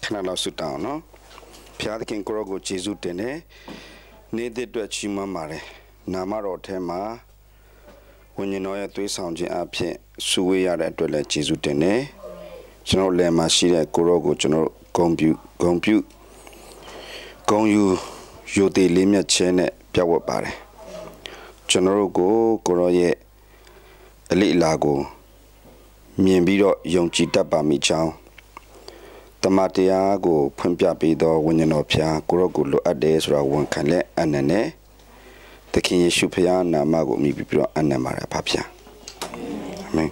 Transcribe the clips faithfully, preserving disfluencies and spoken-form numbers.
ခဏလောက်ဆွတောင်းနော်ဖျားသခင်ကိုရောကိုယေရှုတင်တယ်နေတဲ့အတွက်ချီးမွမ်းပါတယ်နာမတော်ထဲမှာဝိညာဉ်တော်ရဲ့သွေးဆောင်ခြင်းအဖြစ်စုဝေးရတဲ့အတွက်လည်းယေရှုတင်တယ်ကျွန်တော်လည်းမရှိတဲ့ကိုရောကိုကျွန်တော်ဂုဏ်ပြုဂုဏ်ပြုဂုဏ်ယူယိုသေးလေးမြတ်ခြင်းနဲ့ပြောက်ဝတ်ပါတယ်ကျွန်တော်တို့ကိုကိုရောရဲ့အလိအလာကိုမြင်ပြီးတော့ယုံကြည်တတ်ပါမိကြောင်းတမန်တရားကိုဖွင့်ပြပေးသောဝိညာဉ်တော်ဖျားကိုရောကိုလိုအပ်တယ်ဆိုတာဝန်ခံလက်အနန္နဲ့သခင်ယေရှုဖျားနာမကိုမြည်ပြီးတော့အနန္မှာရပါဖျားအာမင်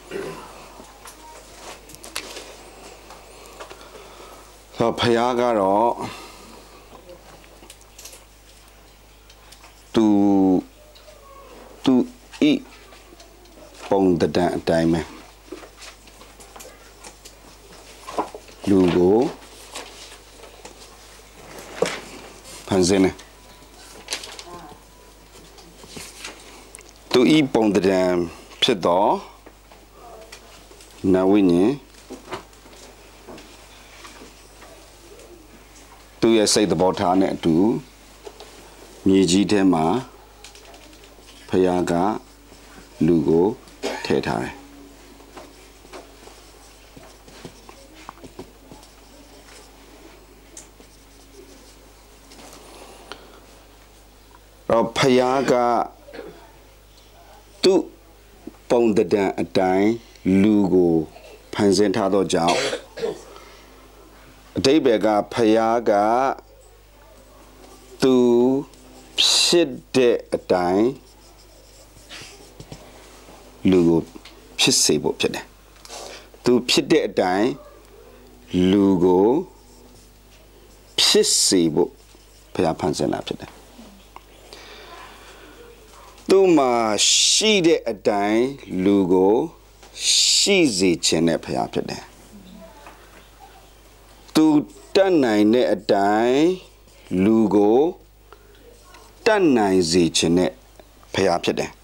ဆိုဖျားကတော့သူသူဤပုံတံအတိုင်းပဲလူကိုဖန်ဆင်းတယ်သူဤပုံတံဖြစ်တော့နဝိညာဉ်သူရဲ့စိတ်သဘောထားနဲ့အတူမြေကြီးထဲမှာဖယားကလူကိုထည့်ထားတယ်တော့ဖယားကသူ့ပုံတံအတိုင်းလူကိုဖန်ဆင်းထားသောကြောင့်အတိတ်ဘက်ကဖယားကသူဖြစ်တဲ့အတိုင်းလူကိုဖြစ်စေဖို့ဖြစ်တယ်သူဖြစ်တဲ့အတိုင်းလူကိုဖြစ်စေဖို့ဖယားဖန်ဆင်းတာဖြစ်တယ်သူမှာရှိတဲ့အတိုင်းလူကိုရှိစေခြင်းနဲ့ဖယားဖြစ်တယ်သူတတ်နိုင်တဲ့အတိုင်းလူကိုတတ်နိုင်စေခြင်းနဲ့ဖယားဖြစ်တယ်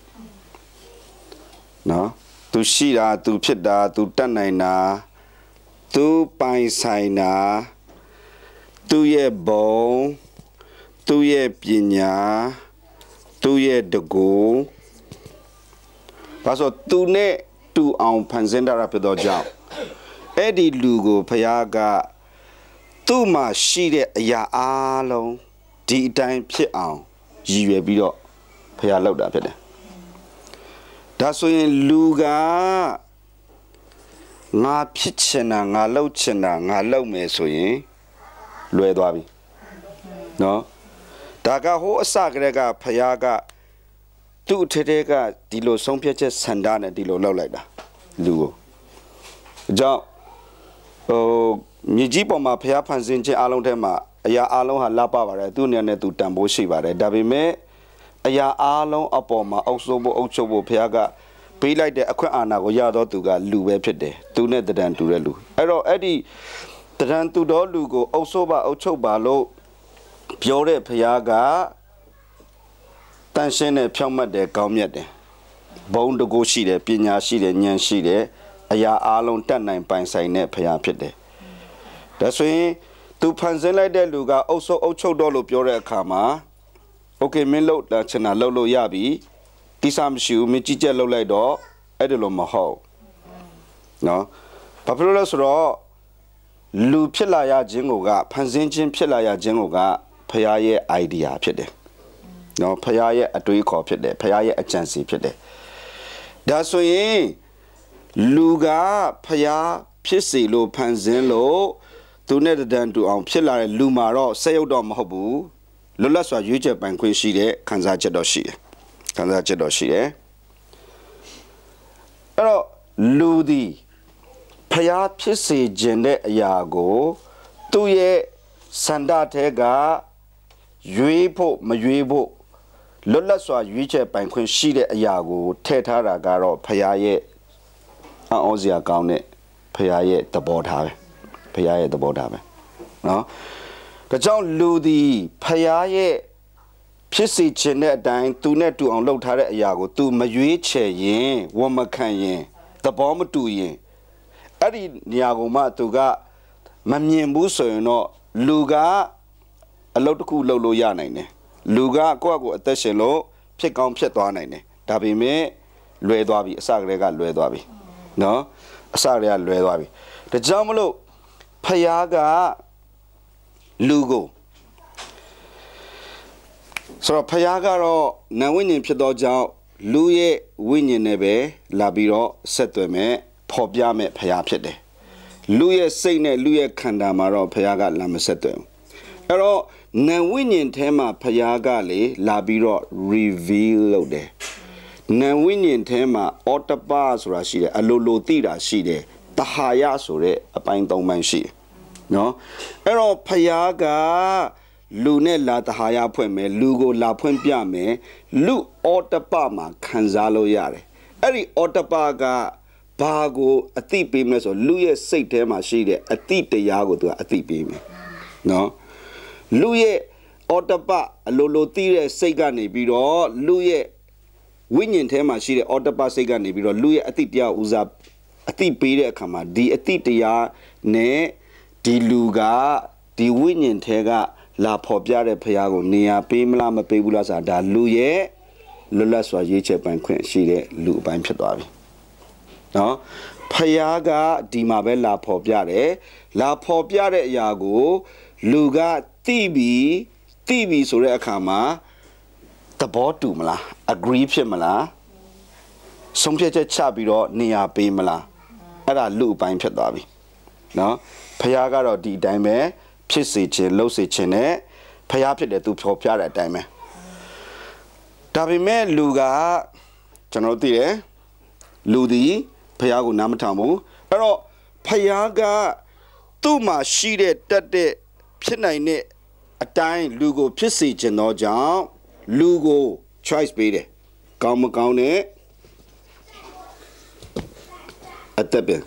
နော်သူရှိတာသူဖြစ်တာသူတတ်နိုင်တာသူပိုင်ဆိုင်တာသူရဲ့ဘုံသူရဲ့ပညာသူရဲ့တကူဘာလို့သူနဲ့တူအောင်ဖန်ဆင်းတာဖြစ်တော့ကြောင့်အဲ့ဒီလူကိုဖယားကသူ့မှာရှိတဲ့အရာအလုံးဒီအတိုင်းဖြစ်အောင်ရည်ရွယ်ပြီးတော့ဖယားလောက်တာဖြစ်တယ်ဒါဆိုရင်လူကငါဖြစ်ချင်တာငါလောက်ချင်တာငါလောက်မယ်ဆိုရင်လွယ်သွားပြီနော်ဒါကဟိုအစကတည်းကဖယားကသူ့ထဲထဲကဒီလိုဆုံးဖြတ်ချက်ဆန္ဒနဲ့ဒီလိုလောက်လိုက်တာလူကိုအကြောင်းဟိုမြေကြီးပေါ်မှာဖယားဖန်ဆင်းခြင်းအလုံးထဲမှာအရာအလုံးဟာလှပပါတယ်သူ့နေနဲ့သူတန်ဖိုးရှိပါတယ်ဒါပေမဲ့အရာအလုံးအပေါ်မှာအုပ်စိုးဖို့အုပ်ချုပ်ဖို့ဖယားကပေးလိုက်တဲ့အခွင့်အာဏာကိုရတော့သူကလူပဲဖြစ်တယ်သူနဲ့တန်တူတဲ့လူအဲ့တော့အဲ့ဒီတန်တူတော်လူကိုအုပ်စိုးပါအုပ်ချုပ်ပါလို့ပြောတဲ့ဖယားကတန်ရှင်းတဲ့ဖြောင့်မတ်တဲ့ကောင်းမြတ်တယ်ဘုံတကူရှိတယ်ပညာရှိတယ်ဉာဏ်ရှိတယ်အရာအလုံးတတ်နိုင်ပိုင်ဆိုင်တဲ့ဖယားဖြစ်တယ်ဒါဆိုရင်သူဖန်ဆင်းလိုက်တဲ့လူကအုပ်စိုးအုပ်ချုပ်တော့လို့ပြောတဲ့အခါမှာโอเคမင်းလှုပ်လာချင်တာလှုပ်လို့ရပြီတိစားမရှိဘူးမင်းကြည့်ချက်လှုပ်လိုက်တော့အဲ့ဒါလို့မဟုတ်နော်ဘာဖြစ်လို့လဲဆိုတော့လူဖြစ်လာရခြင်းကိုကဖန်ဆင်းခြင်းဖြစ်လာရခြင်းကိုကဖယားရဲ့ idea ဖြစ်တယ်နော်ဖယားရဲ့အတွေးခေါ်ဖြစ်တယ်ဖယားရဲ့အကြံစီဖြစ်တယ်ဒါဆိုရင်လူကဖယားဖြစ်စီလို့ဖန်ဆင်းလို့သူနဲ့တန်တူအောင်ဖြစ်လာတဲ့လူမှာတော့ဆက်ရုပ်တော့မဟုတ်ဘူးလွတ်လပ်စွာရွေးချယ်ပိုင်ခွင့်ရှိတဲ့ခံစားချက်တော့ရှိတယ်ခံစားချက်တော့ရှိတယ်အဲ့တော့လူဒီဖယားဖြစ်စေခြင်းတဲ့အရာကိုသူ့ရဲ့စန္ဒထဲကရွေးဖို့မရွေးဖို့လွတ်လပ်စွာရွေးချယ်ပိုင်ခွင့်ရှိတဲ့အရာကိုထည့်ထားတာကတော့ဖယားရဲ့အောစရာကောင်းတဲ့ဖယားရဲ့သဘောထားပဲဖယားရဲ့သဘောထားပဲနော်ဒါကြောင့်လူဒီဖယားရဲ့ဖြစ်စေခြင်းတဲ့အတိုင်းသူနဲ့တူအောင်လုပ်ထားတဲ့အရာကိုသူမရွေးချယ်ရင်ဝန်မခံရင်သဘောမတူရင်အဲ့ဒီနေရာကိုမှသူကမမြင်ဘူးဆိုရင်တော့လူကအလုပ်တစ်ခုလုပ်လို့ရနိုင်တယ်လူကကိုယ့်ကိုအသက်ရှင်လို့ဖြစ်ကောင်းဖြစ်သွားနိုင်တယ်ဒါပေမဲ့လွယ်သွားပြီအစကတည်းကလွယ်သွားပြီနော်အစကတည်းကလွယ်သွားပြီဒါကြောင့်မလို့ဖယားကလူကိုဆိုတော့ဖယားကတော့နံဝိညာဉ်ဖြစ်သောကြောင့်လူရဲ့ဝိညာဉ်နဲ့ပဲလာပြီးတော့ဆက်သွယ်မဲ့ဖော်ပြမဲ့ဖယားဖြစ်တယ်လူရဲ့စိတ်နဲ့လူရဲ့ခန္ဓာမှာတော့ဖယားကလာမဆက်သွယ်ဘူးအဲ့တော့နံဝိညာဉ်ထဲမှာဖယားကလေလာပြီးတော့ reveal လုပ်တယ်နံဝိညာဉ်ထဲမှာအော်တပါဆိုတာရှိတယ်အလိုလိုသိတာရှိတယ်တဟာယဆိုတဲ့အပိုင်းသုံးပိုင်းရှိတယ်နော်အဲ့တော့ဖယားကလူနဲ့လာတဟာယဖွင့်မယ်လူကိုလာဖွင့်ပြမယ်လူအော်တပါမှာခံစားလို့ရတယ်အဲ့ဒီအော်တပါကဘာကိုအသိပေးမလဲဆိုလူရဲ့စိတ်ထဲမှာရှိတဲ့အသိတရားကိုသူကအသိပေးမယ်နော်လူရဲ့အော်တပအလိုလိုသိတဲ့စိတ်ကနေပြီးတော့လူရဲ့ဝိညာဉ်ထဲမှာရှိတဲ့အော်တပစိတ်ကနေပြီးတော့လူရဲ့အသိတရားဦးစားအသိပေးတဲ့အခါမှာဒီအသိတရားနဲ့ဒီလူကဒီဝိညာဉ်ထဲကလာဖော်ပြတဲ့ဖရားကိုနေရာပေးမလားမပေးဘူးလားဆိုတာဒါလူရဲ့လွတ်လပ်စွာရေးချယ်ပိုင်ခွင့်ရှိတဲ့လူအပိုင်းဖြစ်သွားပြီနော်ဖယားကဒီမှာပဲလာဖော်ပြတယ်လာဖော်ပြတဲ့အရာကိုလူကသိပြီးသိပြီးဆိုတဲ့အခါမှာသဘောတူမလား agree ဖြစ်မလားဆုံးဖြတ်ချက်ချပြီးတော့နေရာပေးမလားအဲ့ဒါလူအပိုင်းဖြစ်သွားပြီနော်ဖယားကတော့ဒီအတိုင်းပဲဖြစ်စေခြင်းလှုပ်စေခြင်းနဲ့ဖယားဖြစ်တယ်သူဖော်ပြတဲ့အတိုင်းပဲဒါပေမဲ့လူကကျွန်တော်သိတယ်လူဒီဖယားကိုနားမထောင်ဘူးအဲ့တော့ဖယားကသူ့မှာရှိတဲ့တက်တဲ့ဖြစ်နိုင်တဲ့အတိုင်းလူကိုဖြစ်စေခြင်းတော့ကြောင့်လူကို choice ပေးတယ်ကောင်းမကောင်းနဲ့အသက်ပင်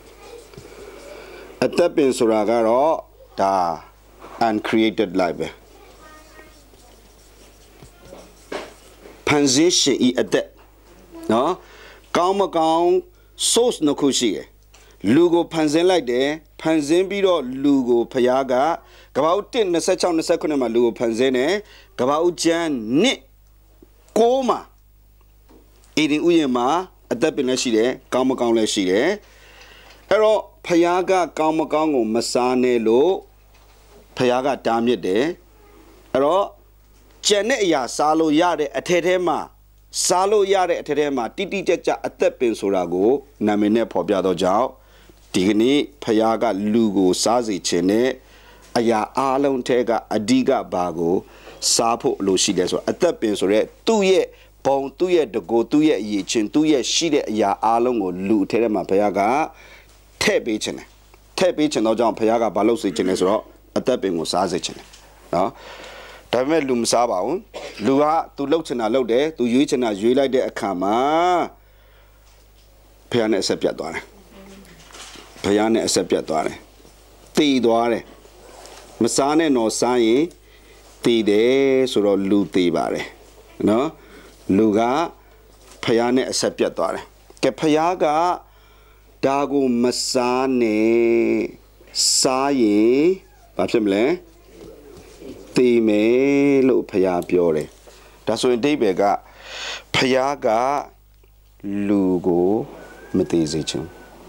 အသက်ပင်ဆိုတာကတော့ဒါ uncreated life ပဲဖန်ဆင်းရှင်ဤအသက်နော်ကောင်းမကောင်း source နှစ်ခုရှိတယ်လူကိုဖန်ဆင်းလိုက်တယ်ဖန်ဆင်းပြီးတော့လူကိုဖျားကကဘာဦးတစ်နှစ်၆နှစ်ခုမှာလူကိုဖန်ဆင်းတယ်ကဘာဦးကျမ်းနှစ်ကိုမှာအေဒင်ဥယျာဉ်မှာအသက်ပင်လည်းရှိတယ်ကောင်းမကောင်းလည်းရှိတယ်အဲ့တော့ဖျားကကောင်းမကောင်းကိုမစားနဲ့လို့ဖျားကတားမြစ်တယ်အဲ့တော့ကျန်တဲ့အရာစားလို့ရတဲ့အထက်ထဲမှာစားလို့ရတဲ့အထက်ထဲမှာတိတိကျကျအသက်ပင်ဆိုတာကိုနာမည်နဲ့ဖော်ပြတော့ကြောင့်ဒီကနေ့ဖယားကလူကိုစားစေခြင်းနဲ့အရာအားလုံးထဲကအဓိကဘာကိုစားဖို့လို့ရှိတယ်ဆိုအသက်ပင်ဆိုရဲသူ့ရဲ့ဘုံသူ့ရဲ့တကိုသူ့ရဲ့အရေးချင်းသူ့ရဲ့ရှိတဲ့အရာအားလုံးကိုလူထဲထဲမှာဖယားကထည့်ပေးခြင်းတယ်ထည့်ပေးခြင်းတော့ကြောင့်ဖယားကဘာလို့စေခြင်းလဲဆိုတော့အသက်ပင်ကိုစားစေခြင်းတယ်နော်ဒါပေမဲ့လူမစားပါဘူးလူကသူလှုပ်ချင်တာလှုပ်တယ်သူရွေးချင်တာရွေးလိုက်တဲ့အခါမှာဖယားနဲ့အဆက်ပြတ်သွားတယ်ဖယားနဲ့အဆက်ပြတ်သွားတယ်တည်သွားတယ်မစားနဲ့တော့စားရင်တည်တယ်ဆိုတော့လူတည်ပါတယ်နော်လူကဖယားနဲ့အဆက်ပြတ်သွားတယ်ကဲဖယားကဒါကိုမစားနဲ့စားရင်ဘာဖြစ်မလဲတည်မယ်လို့ဖယားပြောတယ်ဒါဆိုရင်အဓိပ္ပာယ်ကဖယားကလူကိုမတည်စေချင်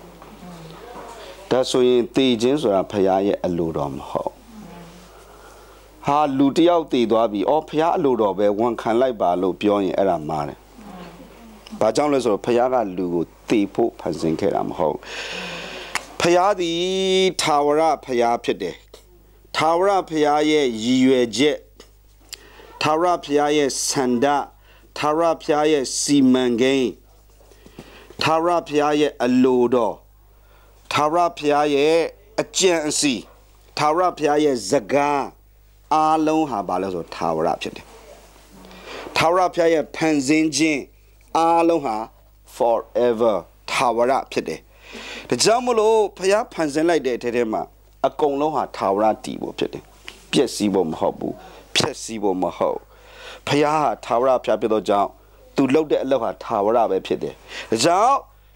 ဒါဆိုရင်တည်ခြင်းဆိုတာဖယားရဲ့အလိုတော်မဟုတ်ဟာလူတယောက်တည်သွားပြီအော်ဖယားအလိုတော်ပဲဝန်ခံလိုက်ပါလို့ပြောရင်အဲ့ဒါမှားတယ်ဘာကြောင့်လဲဆိုတော့ဖယားကလူကိုတည်ဖို့ဖန်ဆင်းခဲ့တာမဟုတ်ဖယားသည်ထာဝရဖယားဖြစ်တယ်ထာဝရဖယားရဲ့ရည်ရွယ်ချက်ထာဝရဖယားရဲ့ဆန္ဒထာဝရဖယားရဲ့စီမံကိန်းထာဝရဖယားရဲ့အလိုတော်ထာဝရဖယားရဲ့အကြံအစီထာဝရဖယားရဲ့စကားအားလုံးဟာဘာလဲဆိုထာဝရဖြစ်တယ်ထာဝရဖယားရဲ့ဖန်ဆင်းခြင်းအားလုံးဟာ forever ထာဝရဖြစ်တယ်ဒါကြောင့်မလို့ဖယားဖန်ဆင်းလိုက်တဲ့အထက်ထဲမှာအကုန်လုံးဟာထာဝရတည်ဖို့ဖြစ်တယ်ပျက်စီးဖို့မဟုတ်ဘူးဖြက်စီးဖို့မဟုတ်ဖယားဟာထာဝရဖျားဖြစ်သောကြောင့်သူလုပ်တဲ့အလုပ်ဟာထာဝရပဲဖြစ်တယ်ဒါကြောင့်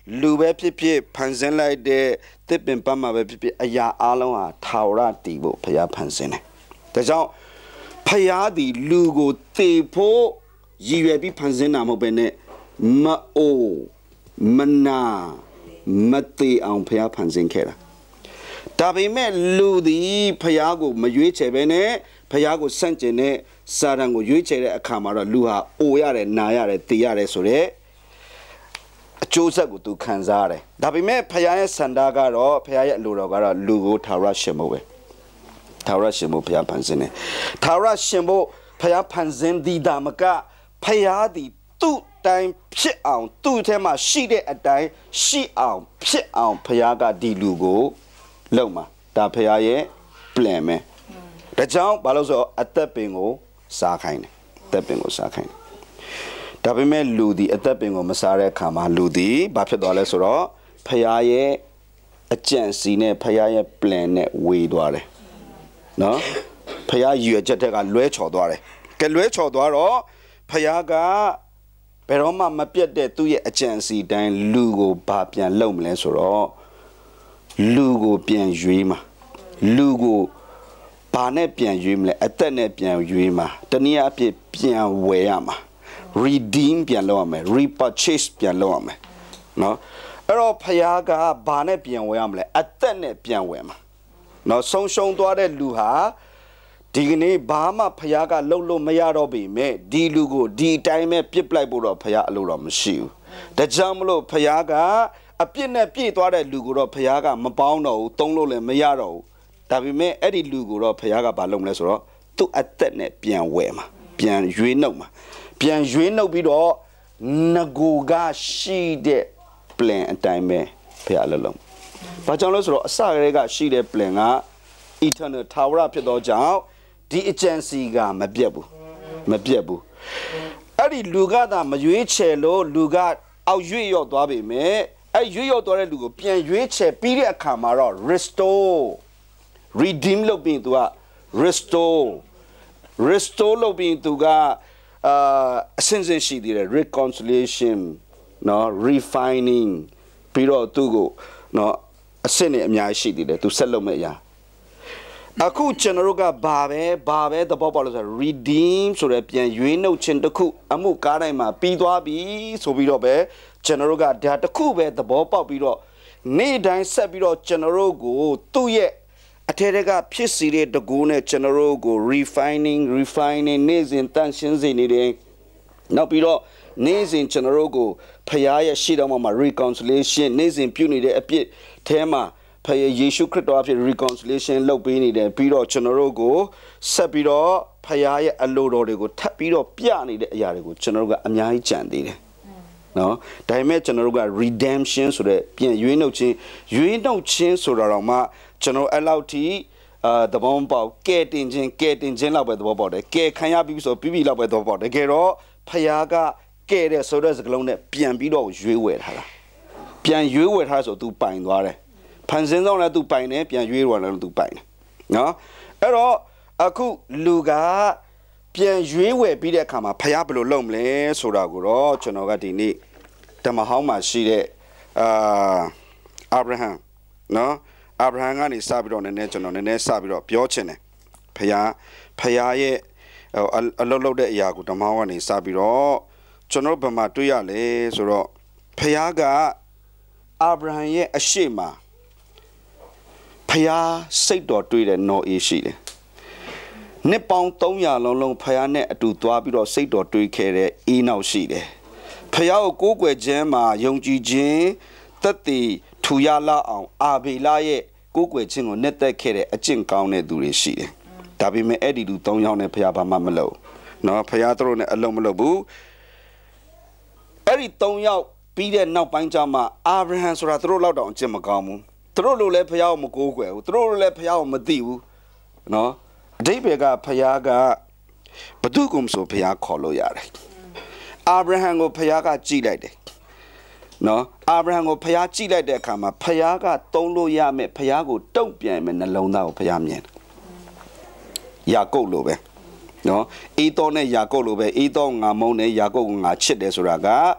လူပဲဖြစ်ဖြစ်ဖန်ဆင်းလိုက်တဲ့တစ်ပင်ပတ်မှာပဲဖြစ်ဖြစ်အရာအလုံးဟာထာဝရတည်ဖို့ဖျားဖန်ဆင်းတယ်ဒါကြောင့်ဖျားသည်လူကိုတည်ဖို့ရည်ရွယ်ပြီးဖန်ဆင်းတာမဟုတ်ပဲနဲ့မအိုမနာမတည်အောင်ဖျားဖန်ဆင်းခဲ့တာဒါပေမဲ့လူသည်ဖျားကိုမရွေးချယ်ပဲနဲ့ဖျားကိုစန့်ကျင်တဲ့စာတန်ကိုရွေးချယ်တဲ့အခါမှာတော့လူဟာအိုရတယ်နာရတယ်တည်ရတယ်ဆိုတဲ့အကျိုးဆက်ကိုသူခံစားရတယ်ဒါပေမဲ့ဖျားရဲ့စန္ဒာကတော့ဖျားရဲ့အလိုတော်ကတော့လူကိုထာဝရရှင်ဖို့ပဲထာဝရရှင်ဖို့ဖျားဖန်ဆင်းတယ်ထာဝရရှင်ဖို့ဖျားဖန်ဆင်းသည်ဒါမကဖျားသည်သူ့တိုင်းဖြစ်အောင်သူ့ထဲမှာရှိတဲ့အတိုင်းရှိအောင်ဖြစ်အောင်ဖျားကဒီလူကိုလုံမှာဒါဖျားရဲ့ plan ပဲဒါကြောင့်ဘာလို့ဆိုအသက်ပင်ကိုစားခိုင်းတယ်အသက်ပင်ကိုစားခိုင်းတယ်ဒါပေမဲ့လူဒီအသက်ပင်ကိုမစားတဲ့အခါမှာလူဒီဘာဖြစ်သွားလဲဆိုတော့ဖျားရဲ့အကြံစီနဲ့ဖျားရဲ့ plan နဲ့ဝေသွားတယ်နော်ဖျားရွယ်ချက်တဲ့ကလွဲချော်သွားတယ်ကဲလွဲချော်သွားတော့ဖျားကဘယ်တော့မှမပြတ်တဲ့သူ့ရဲ့အကြံစီတိုင်းလူကိုဘာပြန်လုပ်မလဲဆိုတော့လူကိုပြန်ရွေးမှာလူကိုဘာနဲ့ပြန်ရွေးမလဲအသက်နဲ့ပြန်ရွေးမှာတနည်းအားဖြင့်ပြန်ဝယ်ရမှာ redeem ပြန်လုပ်ရမယ် repurchase ပြန်လုပ်ရမယ်နော်အဲ့တော့ဖယားကဘာနဲ့ပြန်ဝယ်ရမလဲအသက်နဲ့ပြန်ဝယ်မှာနော်ဆုံးရှုံးသွားတဲ့လူဟာဒီကနေ့ဘာမှဖယားကလှုပ်လို့မရတော့ပေမဲ့ဒီလူကိုဒီအတိုင်းပဲပြစ်ပလိုက်ဖို့တော့ဖယားအလိုတော့မရှိဘူးဒါကြောင့်မလို့ဖယားကအပြစ်နဲ့ပြည့်သွားတဲ့လူကိုတော့ဖယားကမပေါင်းတော့ဘူးသုံးလို့လည်းမရတော့ဘူးဒါပေမဲ့အဲ့ဒီလူကိုတော့ဖယားကဘာလုပ်မလဲဆိုတော့သူ့အသက်နဲ့ပြန်ဝယ်မှာပြန်ရွေးနှုတ်မှာပြန်ရွေးနှုတ်ပြီးတော့ငကိုကရှိတဲ့ plan အတိုင်းပဲဖယားလှလုံးဘာကြောင့်လဲဆိုတော့အစကတည်းကရှိတဲ့ plan က eternal ထာဝရဖြစ်သောကြောင့်ဒီ agency ကမပြတ်ဘူးမပြတ်ဘူးအဲ့ဒီလူကသာမရွေးချယ်လို့လူကအောက်ရွေ့ရောက်သွားပြီမဲ့အဲ့ရွေ့ရောက်သွားတဲ့လူကိုပြန်ရွေးချယ်ပြီးတဲ့အခါမှာတော့ restore redeem လုပ်ပြီးသူက restore restore လုပ်ပြီးသူကအာအစဉ်စဉ်ရှိသေးတယ် reconciliation နော် refining ပြီးတော့သူကိုနော်အစစ်နဲ့အများကြီးရှိသေးတယ်သူဆက်လုပ်မဲ့အရာအခုကျွန်တော်တို့ကဘာပဲဘာပဲသဘောပေါက်လို့ဆို redeem ဆိုတဲ့ပြန်ရွေးနှုတ်ခြင်းတစ်ခုအမှုကားတိုင်းမှာပြီးသွားပြီဆိုပြီးတော့ပဲကျွန်တော်တို့ကဒါတစ်ခုပဲသဘောပေါက်ပြီးတော့နေ့တိုင်းဆက်ပြီးတော့ကျွန်တော်တို့ကိုသူ့ရဲ့အထက်ကဖြစ်စီတဲ့တကူနဲ့ကျွန်တော်တို့ကို refining refining နေ့စဉ်တန်ရှင်းစေနေတယ်နောက်ပြီးတော့နေ့စဉ်ကျွန်တော်တို့ကိုဖခင်ရဲ့ရှေ့တော်မှာ reconciliation နေ့စဉ်ပြုနေတဲ့အပြစ်အဲမှာဖခင်ယေရှုခရစ်တော်အဖြစ် reconciliation လုပ်ပေးနေတယ်ပြီးတော့ကျွန်တော်တို့ကိုဆက်ပြီးတော့ဖခင်ရဲ့အလိုတော်တွေကိုထပ်ပြီးတော့ပြနေတဲ့အရာတွေကိုကျွန်တော်တို့ကအများကြီးကြံသေးတယ်နော်ဒါပေမဲ့ကျွန်တော်တို့က redemption ဆိုတဲ့ပြန်ရွေးနှုတ်ခြင်းရွေးနှုတ်ခြင်းဆိုတာတော့မှကျွန်တော်အဲ့လောက်ထိအာသဘောပေါက်ကဲတင်ခြင်းကဲတင်ခြင်းလောက်ပဲသဘောပေါက်တယ်ကဲခံရပြီဆိုပြီးပြီလောက်ပဲသဘောပေါက်တယ်တကယ်တော့ဖယားကကဲတဲ့ဆိုတဲ့စကားလုံးနဲ့ပြန်ပြီးတော့ရွေးဝယ်ထားတာပြန်ရွေးဝယ်ထားဆိုသူပိုင်သွားတယ်ဖန်ဆင်းဆောင်လည်းသူပိုင်တယ်ပြန်ရွေးဝယ်လည်းသူပိုင်တယ်နော်အဲ့တော့အခုလူကပြန်ရွေးဝယ်ပြီးတဲ့အခါမှာဖယားဘယ်လိုလုပ်မလဲဆိုတာကိုတော့ကျွန်တော်ကဒီနေ့ဓမ္မဟောင်းမှာရှိတဲ့အာအာဗြဟံနော်အာဗြဟံကနေစပြီးတော့နည်းနည်းကျွန်တော်နည်းနည်းစပြီးတော့ပြောချင်တယ်ဖယားဖယားရဲ့အလုပ်လုပ်တဲ့အရာကိုဓမ္မဟောင်းကနေစပြီးတော့ကျွန်တော်ဘယ်မှာတွေ့ရလဲဆိုတော့ဖယားကအာဗြဟံရဲ့အရှိမဖယားစိတ်တော်တွေ့တဲ့နော်အေးရှိတယ်နှစ်ပေါင်းသုံးရာလုံးလုံးဖယားနဲ့အတူသွားပြီးတော့စိတ်တော်တွေ့ခဲ့တဲ့အေးနောက်ရှိတယ်ဖယားကိုကိုးကွယ်ခြင်းမှာယုံကြည်ခြင်းသက်တည်ထူရလာအောင်အာဘေလရဲ့ကိုးကွယ်ခြင်းကိုနှစ်သက်ခဲ့တဲ့အကျင့်ကောင်းတဲ့သူတွေရှိတယ်ဒါပေမဲ့အဲ့ဒီလူသုံးယောက်နဲ့ဖယားဘာမှမလုပ်နော်ဖယားတို့နဲ့အလုံးမလုပ်ဘူးအဲ့ဒီသုံးယောက်ပြီးတဲ့နောက်ပိုင်းကျမှအာဗြဟံဆိုတာသူတို့လောက်တောင်အကျင့်မကောင်းဘူးသူတို့လိုလည်းဖယားကိုမကိုးကွယ်ဘူးသူတို့လိုလည်းဖယားကိုမသိဘူးနော်အတိပ္ပယ်ကဖယားကဘသူကမှဆိုဖယားခေါ်လို့ရတယ်အာဗြဟံကိုဖယားကကြည်လိုက်တယ်နော်အာဗြဟံကိုဖယားကြည့်လိုက်တဲ့အခါမှာဖယားကသုံးလို့ရမယ်ဖယားကိုတုံ့ပြန်မယ်နှလုံးသားကိုဖယားမြင်ယာကုပ်လိုပဲနော်အေသောနဲ့ယာကုပ်လိုပဲအေသောငါမုန်းတယ်ယာကုပ်ကငါချစ်တယ်ဆိုတာက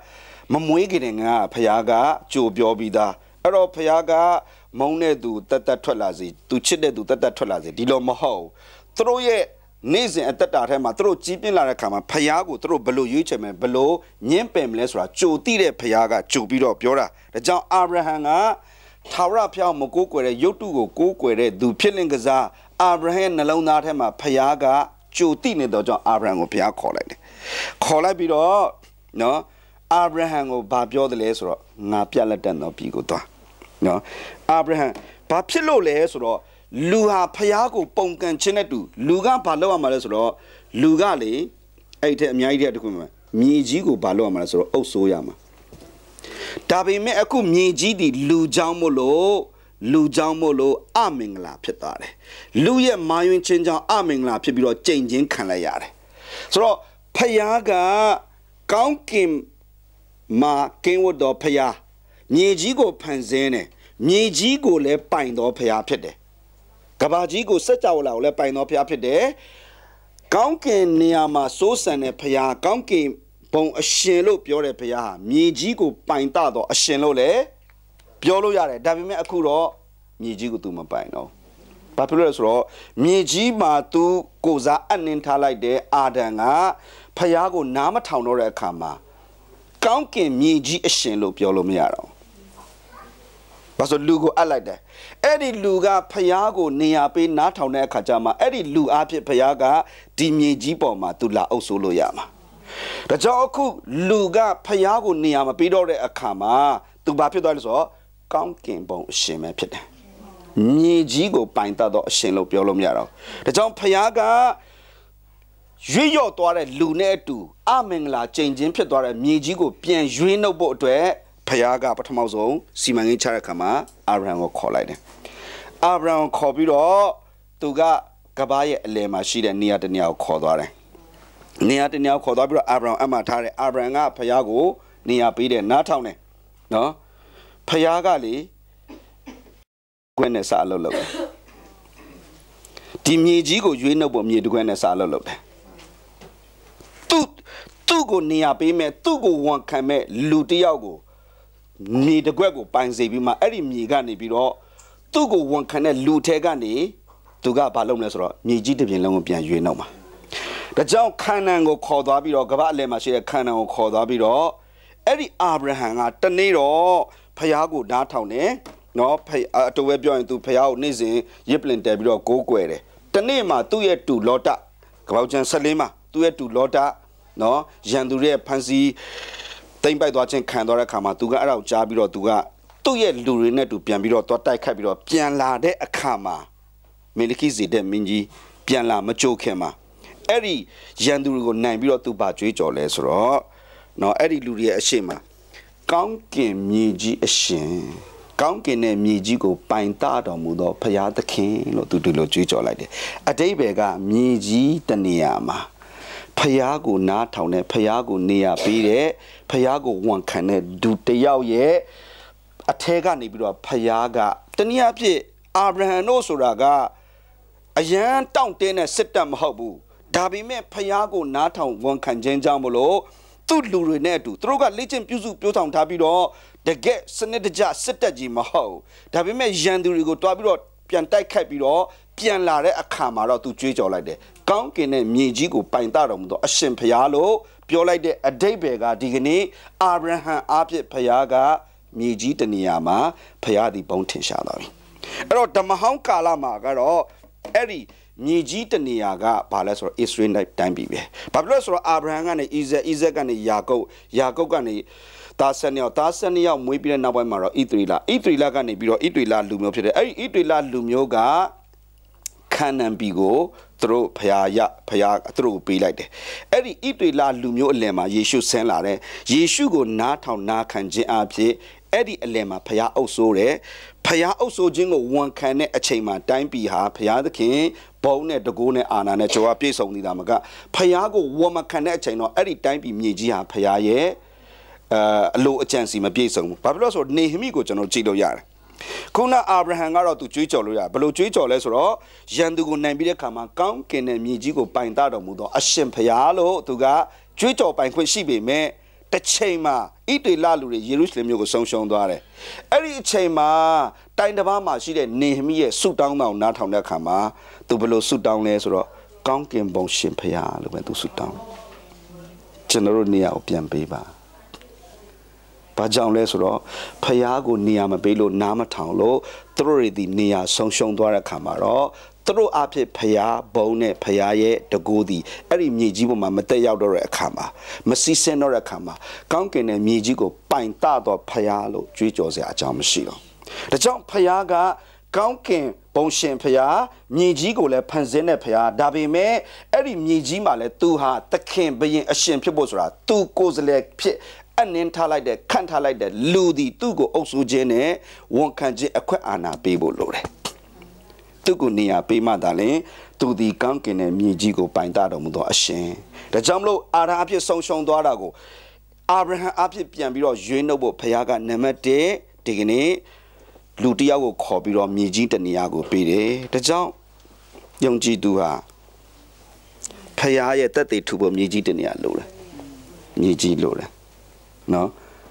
မမွေးကြတဲ့ငါဖယားကကြိုပြောပြီးသားအဲ့တော့ဖယားကမုန်းတဲ့သူတတ်တတ်ထွက်လာစေသူချစ်တဲ့သူတတ်တတ်ထွက်လာစေဒီလိုမဟုတ်သူတို့ရဲ့နေ့စဉ်အသက်တာထဲမှာသူတို့ကြီးပြင်းလာတဲ့ခါမှာဖယားကိုသူတို့ဘလို့ရွေးချယ်မယ်ဘလို့ညှင်းပယ်မလဲဆိုတာကြိုတိတဲ့ဖယားကကြိုပြီးတော့ပြောတာဒါကြောင့်အာဗြဟံကထာဝရဘုရားမကိုးကွယ်တဲ့ယုတ်တုကိုကိုးကွယ်တဲ့သူဖြစ်လင်ကစားအာဗြဟံနှလုံးသားထဲမှာဖယားကကြိုတိနေတော့ကြောင့်အာဗြဟံကိုဘုရားခေါ်လိုက်တယ်ခေါ်လိုက်ပြီးတော့နော်အာဗြဟံကိုဘာပြောတယ်လဲဆိုတော့ငါပြလက်တတ်သောပြည်ကိုသွားနော်အာဗြဟံဘာဖြစ်လို့လဲဆိုတော့လူဟာဖယားကိုပုံကန်ခြင်းနဲ့တူလူကဘာလုပ်ရမှာလဲဆိုတော့လူကလေအဲ့တဲ့အများကြီးတဲ့တခုမှာမြေကြီးကိုဘာလုပ်ရမှာလဲဆိုတော့အုပ်ဆိုးရမှာဒါပေမဲ့အခုမြေကြီးဒီလူချောင်းမို့လို့လူချောင်းမို့လို့အမင်္ဂလာဖြစ်သွားတယ်လူရဲ့မာယွင်ချင်းကြောင့်အမင်္ဂလာဖြစ်ပြီးတော့ကြိမ်ချင်းခံလိုက်ရတယ်ဆိုတော့ဖယားကကောင်းကင်မှာကင်းဝတ်တော်ဖယားမြေကြီးကိုဖန်ဆင်းတယ်မြေကြီးကိုလည်းပိုင်တော်ဖယားဖြစ်တယ်ကဘာကြီးကိုစက်ကြောလာကိုလည်းပိုင်တော်ဖယားဖြစ်တယ်ကောင်းကင်နေရာမှာစိုးစံတဲ့ဖယားကောင်းကင်ဘုံအရှင်လို့ပြောတဲ့ဖယားဟာမြေကြီးကိုပိုင်တတော့အရှင်လို့လည်းပြောလို့ရတယ်ဒါပေမဲ့အခုတော့မြေကြီးကို तू မပိုင်တော့ဘာဖြစ်လို့လဲဆိုတော့မြေကြီးမှာ तू ကိုစားအနှင်းထားလိုက်တဲ့အာဒံကဖယားကိုနားမထောင်တော့တဲ့အခါမှာကောင်းကင်မြေကြီးအရှင်လို့ပြောလို့မရတော့ဘာလို့လူကိုအပ်လိုက်တယ်အဲ့ဒီလူကဖယားကိုနေရာပေးနားထောင်တဲ့အခါကျမှအဲ့ဒီလူအဖြစ်ဖယားကဒီမြေကြီးပေါ်မှာ तू လာအုပ်ဆိုးလို့ရမှာဒါကြောင့်အခုလူကဖယားကိုနေရာမပေးတော့တဲ့အခါမှာ तू ဘာဖြစ်သွားလဲဆိုတော့ကောင်းကင်ဘုံအရှင်ပဲဖြစ်တယ်မြေကြီးကိုပိုင်တတ်တော့အရှင်လို့ပြောလို့မရတော့ဒါကြောင့်ဖယားကရွေ့ရော့သွားတဲ့လူနဲ့အတူအမင်္ဂလာကျိန်ချင်းဖြစ်သွားတဲ့မြေကြီးကိုပြန်ရွေးနှုတ်ဖို့အတွက်ဖယားကပထမဆုံးစီမံကိန်းချတဲ့အခါမှာအာဗြဟံကိုခေါ်လိုက်တယ်အာဗြဟံကိုခေါ်ပြီးတော့သူကကဘာရဲ့အလယ်မှာရှိတဲ့နေရာတစ်နေရာကိုခေါ်သွားတယ်နေရာတစ်နေရာကိုခေါ်သွားပြီးတော့အာဗြဟံအမှတ်ထားတယ်အာဗြဟံကဖယားကိုနေရာပေးတယ်နားထောင်တယ်နော်ဖယားကလေကွဲနဲ့စာအလုပ်လုပ်တယ်ဒီမြေကြီးကိုရွေးနှုတ်ဖို့မြေတကွဲနဲ့စာအလုပ်လုပ်တယ်သူသူ့ကိုနေရာပေးမဲ့သူ့ကိုဝန်ခံမဲ့လူတစ်ယောက်ကိုမြေတကွက်ကိုပိုင်စေပြီးမှအဲ့ဒီမြေကနေပြီးတော့သူ့ကိုဝန်ခံတဲ့လူထဲကနေသူကဘာလုပ်မလဲဆိုတော့မြေကြီးတစ်ပြင်လုံးကိုပြန်ရွေးနှုတ်မှာဒါကြောင့်ခါနန်ကိုခေါ်သွားပြီးတော့ကမ္ဘာအလယ်မှာရှိတဲ့ခါနန်ကိုခေါ်သွားပြီးတော့အဲ့ဒီအာဗြဟံကတနေ့တော့ဖယားကိုဓာတ်ထောင်တယ်နော်အတူပဲပြောရင်သူဖယားကိုနေ့စဉ်ရစ်ပလင်တဲပြီးတော့ကိုးကွယ်တယ်တနေ့မှာသူ့ရဲ့တူလောတကပောက်ချန်၁၄မှာသူ့ရဲ့တူလောတနော်ရန်သူရဲ့ဖန်စီတိမ့်ပိုက်သွားခြင်းခံသွားတဲ့အခါမှာသူကအဲ့ဒါကိုကြားပြီးတော့သူကသူ့ရဲ့လူတွေနဲ့တူပြန်ပြီးတော့တွားတိုက်ခတ်ပြီးတော့ပြန်လာတဲ့အခါမှာမေလခိဇေဒက်မင်းကြီးပြန်လာမကြိုးခင်မှာအဲ့ဒီရန်သူတွေကိုနိုင်ပြီးတော့သူပါကြွေးကြော်လဲဆိုတော့နော်အဲ့ဒီလူတွေရဲ့အရှိမကောင်းကင်မြေကြီးအရှင်ကောင်းကင်နဲ့မြေကြီးကိုပိုင်တတော်မူသောဖယားသခင်လို့သူတို့လိုကြွေးကြော်လိုက်တယ်အတိတ်ဘယ်ကမြေကြီးတနေရာမှာဖယားကိုနားထောင်တဲ့ဖယားကိုနေရာပေးတဲ့ဖယားကိုဝန်ခံတဲ့ဒုတယောက်ရဲ့အထဲကနေပြီးတော့ဖယားကတနည်းအားဖြင့်အာဗြဟံတို့ဆိုတာကအယံတောင့်တင်းတဲ့စစ်တပ်မဟုတ်ဘူးဒါပေမဲ့ဖယားကိုနားထောင်ဝန်ခံခြင်းကြောင့်မလို့သူ့လူတွေနဲ့အတူသူတို့ကလေ့ကျင့်ပြုစုပြောဆောင်ထားပြီးတော့တကယ်စနစ်တကျစစ်တပ်ကြီးမဟုတ်ဒါပေမဲ့ရန်သူတွေကိုတွားပြီးတော့ပြန်တိုက်ခိုက်ပြီးတော့ပြန်လာတဲ့အခါမှာတော့သူကြွေးကြော်လိုက်တယ်ကောင်းကင်နဲ့မြေကြီးကိုပိုင်တတော်မူသောအရှင်ဖယားလို့ပြောလိုက်တဲ့အဓိပ္ပာယ်ကဒီကနေ့အာဗြဟံအားဖြင့်ဖယားကမြေကြီးတနေရာမှာဖယားဒီဘုံထင်ရှားသွားပြီအဲ့တော့ဓမ္မဟောင်းကာလမှာကတော့အဲ့ဒီမြေကြီးတနေရာကဘာလဲဆိုတော့ Israel တိုင်းပြည်ပဲဘာဖြစ်လို့ဆိုတော့အာဗြဟံကနေဣဇက်ဣဇက်ကနေယာကုပ်ယာကုပ်ကနေတာဆန်ယောတာဆန်ယောမွေးပြီးတဲ့နောက်ပိုင်းမှာတော့ဣသရီလဣသရီလကနေပြီးတော့ဣသရီလလူမျိုးဖြစ်တယ်အဲ့ဒီဣသရီလလူမျိုးကခါနန်ပြည်ကိုသူတို့ဖယားရဖယားသူတို့ပေးလိုက်တယ်အဲ့ဒီဣသရေလလူမျိုးအလယ်မှာယေရှုဆင်းလာတယ်ယေရှုကိုနားထောင်နာခံခြင်းအဖြစ်အဲ့ဒီအလယ်မှာဖယားအုပ်ဆိုးတယ်ဖယားအုပ်ဆိုးခြင်းကိုဝန်ခံတဲ့အချိန်မှာတိုင်းပြည်ဟာဖယားသခင်ဘုံနဲ့တကိုးနဲ့အာနာနဲ့ကြွားပြည့်စုံနေတာမကဖယားကိုဝန်မခံတဲ့အချိန်တော့အဲ့ဒီတိုင်းပြည်မြေကြီးဟာဖယားရဲ့အအလိုအကြံစီမပြည့်စုံဘူးဘာဖြစ်လို့ဆိုတော့နေဟမိကိုကျွန်တော်ကြည့်လို့ရတယ်ခုနအာဗြဟံကတော့သူကြွေးကြော်လို့ရဘယ်လိုကြွေးကြော်လဲဆိုတော့ရန်သူကိုနိုင်ပြီးတဲ့ခါမှာကောင်းကင်နဲ့မြေကြီးကိုပိုင်တတော်မူသောအရှင်ဖယားလို့သူကကြွေးကြော်ပိုင်ခွင့်ရှိပေမဲ့တစ်ချိန်မှာဣတေလလူတွေယေရုရှလင်မြို့ကိုဆုံးရှုံးသွားတယ်အဲ့ဒီအချိန်မှာတိုင်တစ်ပါးမှာရှိတဲ့နေဟမိရဲ့ဆုတောင်းတော်နားထောင်တဲ့အခါမှာသူဘယ်လိုဆုတောင်းလဲဆိုတော့ကောင်းကင်ဘုံရှင်ဖျားလို့ပဲသူဆုတောင်းကျွန်တော်တို့နေရာကိုပြန်ပေးပါဘာကြောင့်လဲဆိုတော့ဖျားကိုနေရာမပေးလို့နားမထောင်လို့သူတို့တွေဒီနေရာဆုံးရှုံးသွားတဲ့အခါမှာတော့သူတို့အဖြစ်ဖျားဘုံနဲ့ဖျားရဲ့တကူသည်အဲ့ဒီမြေကြီးပေါ်မှာမတက်ရောက်တော့တဲ့အခါမှာမစီးဆင်းတော့တဲ့အခါမှာကောင်းကင်နဲ့မြေကြီးကိုပိုင်တတော့ဖျားလို့ကြွေးကြော်စရာအကြောင်းမရှိတော့ဒါကြောင့်ဖျားကကောင်းကင်ဘုံရှင်ဖျားမြေကြီးကိုလည်းဖန်ဆင်းတဲ့ဖျားဒါပေမဲ့အဲ့ဒီမြေကြီးမှာလည်းသူဟာသခင်ဘုရင်အရှင်ဖြစ်ဖို့ဆိုတာသူကိုယ်စလဲဖြစ်အနင်းထားလိုက်တဲ့ခန့်ထားလိုက်တဲ့လူဒီသူ့ကိုအုပ်စိုးခြင်းနဲ့ဝန်ခံခြင်းအခွင့်အာဏာပေးဖို့လိုတယ်သူ့ကိုနေရာပေးမှသာလျှင်သူဒီကောင်းကင်နဲ့မြေကြီးကိုပိုင်တတော်မူသောအရှင်ဒါကြောင့်မလို့အာရန်အဖြစ်ဆုံးရှုံးသွားတာကိုအာဗြဟံအဖြစ်ပြန်ပြီးတော့ရွေးနှုတ်ဖို့ဘုရားကနံပါတ်၁ဒီကနေ့လူတယောက်ကိုခေါ်ပြီးတော့မြေကြီးတနေရာကိုပေးတယ်ဒါကြောင့်ယုံကြည်သူဟာဘုရားရဲ့တက်တည်ထူဖို့မြေကြီးတနေရာလိုတယ်မြေကြီးလိုတယ်နော်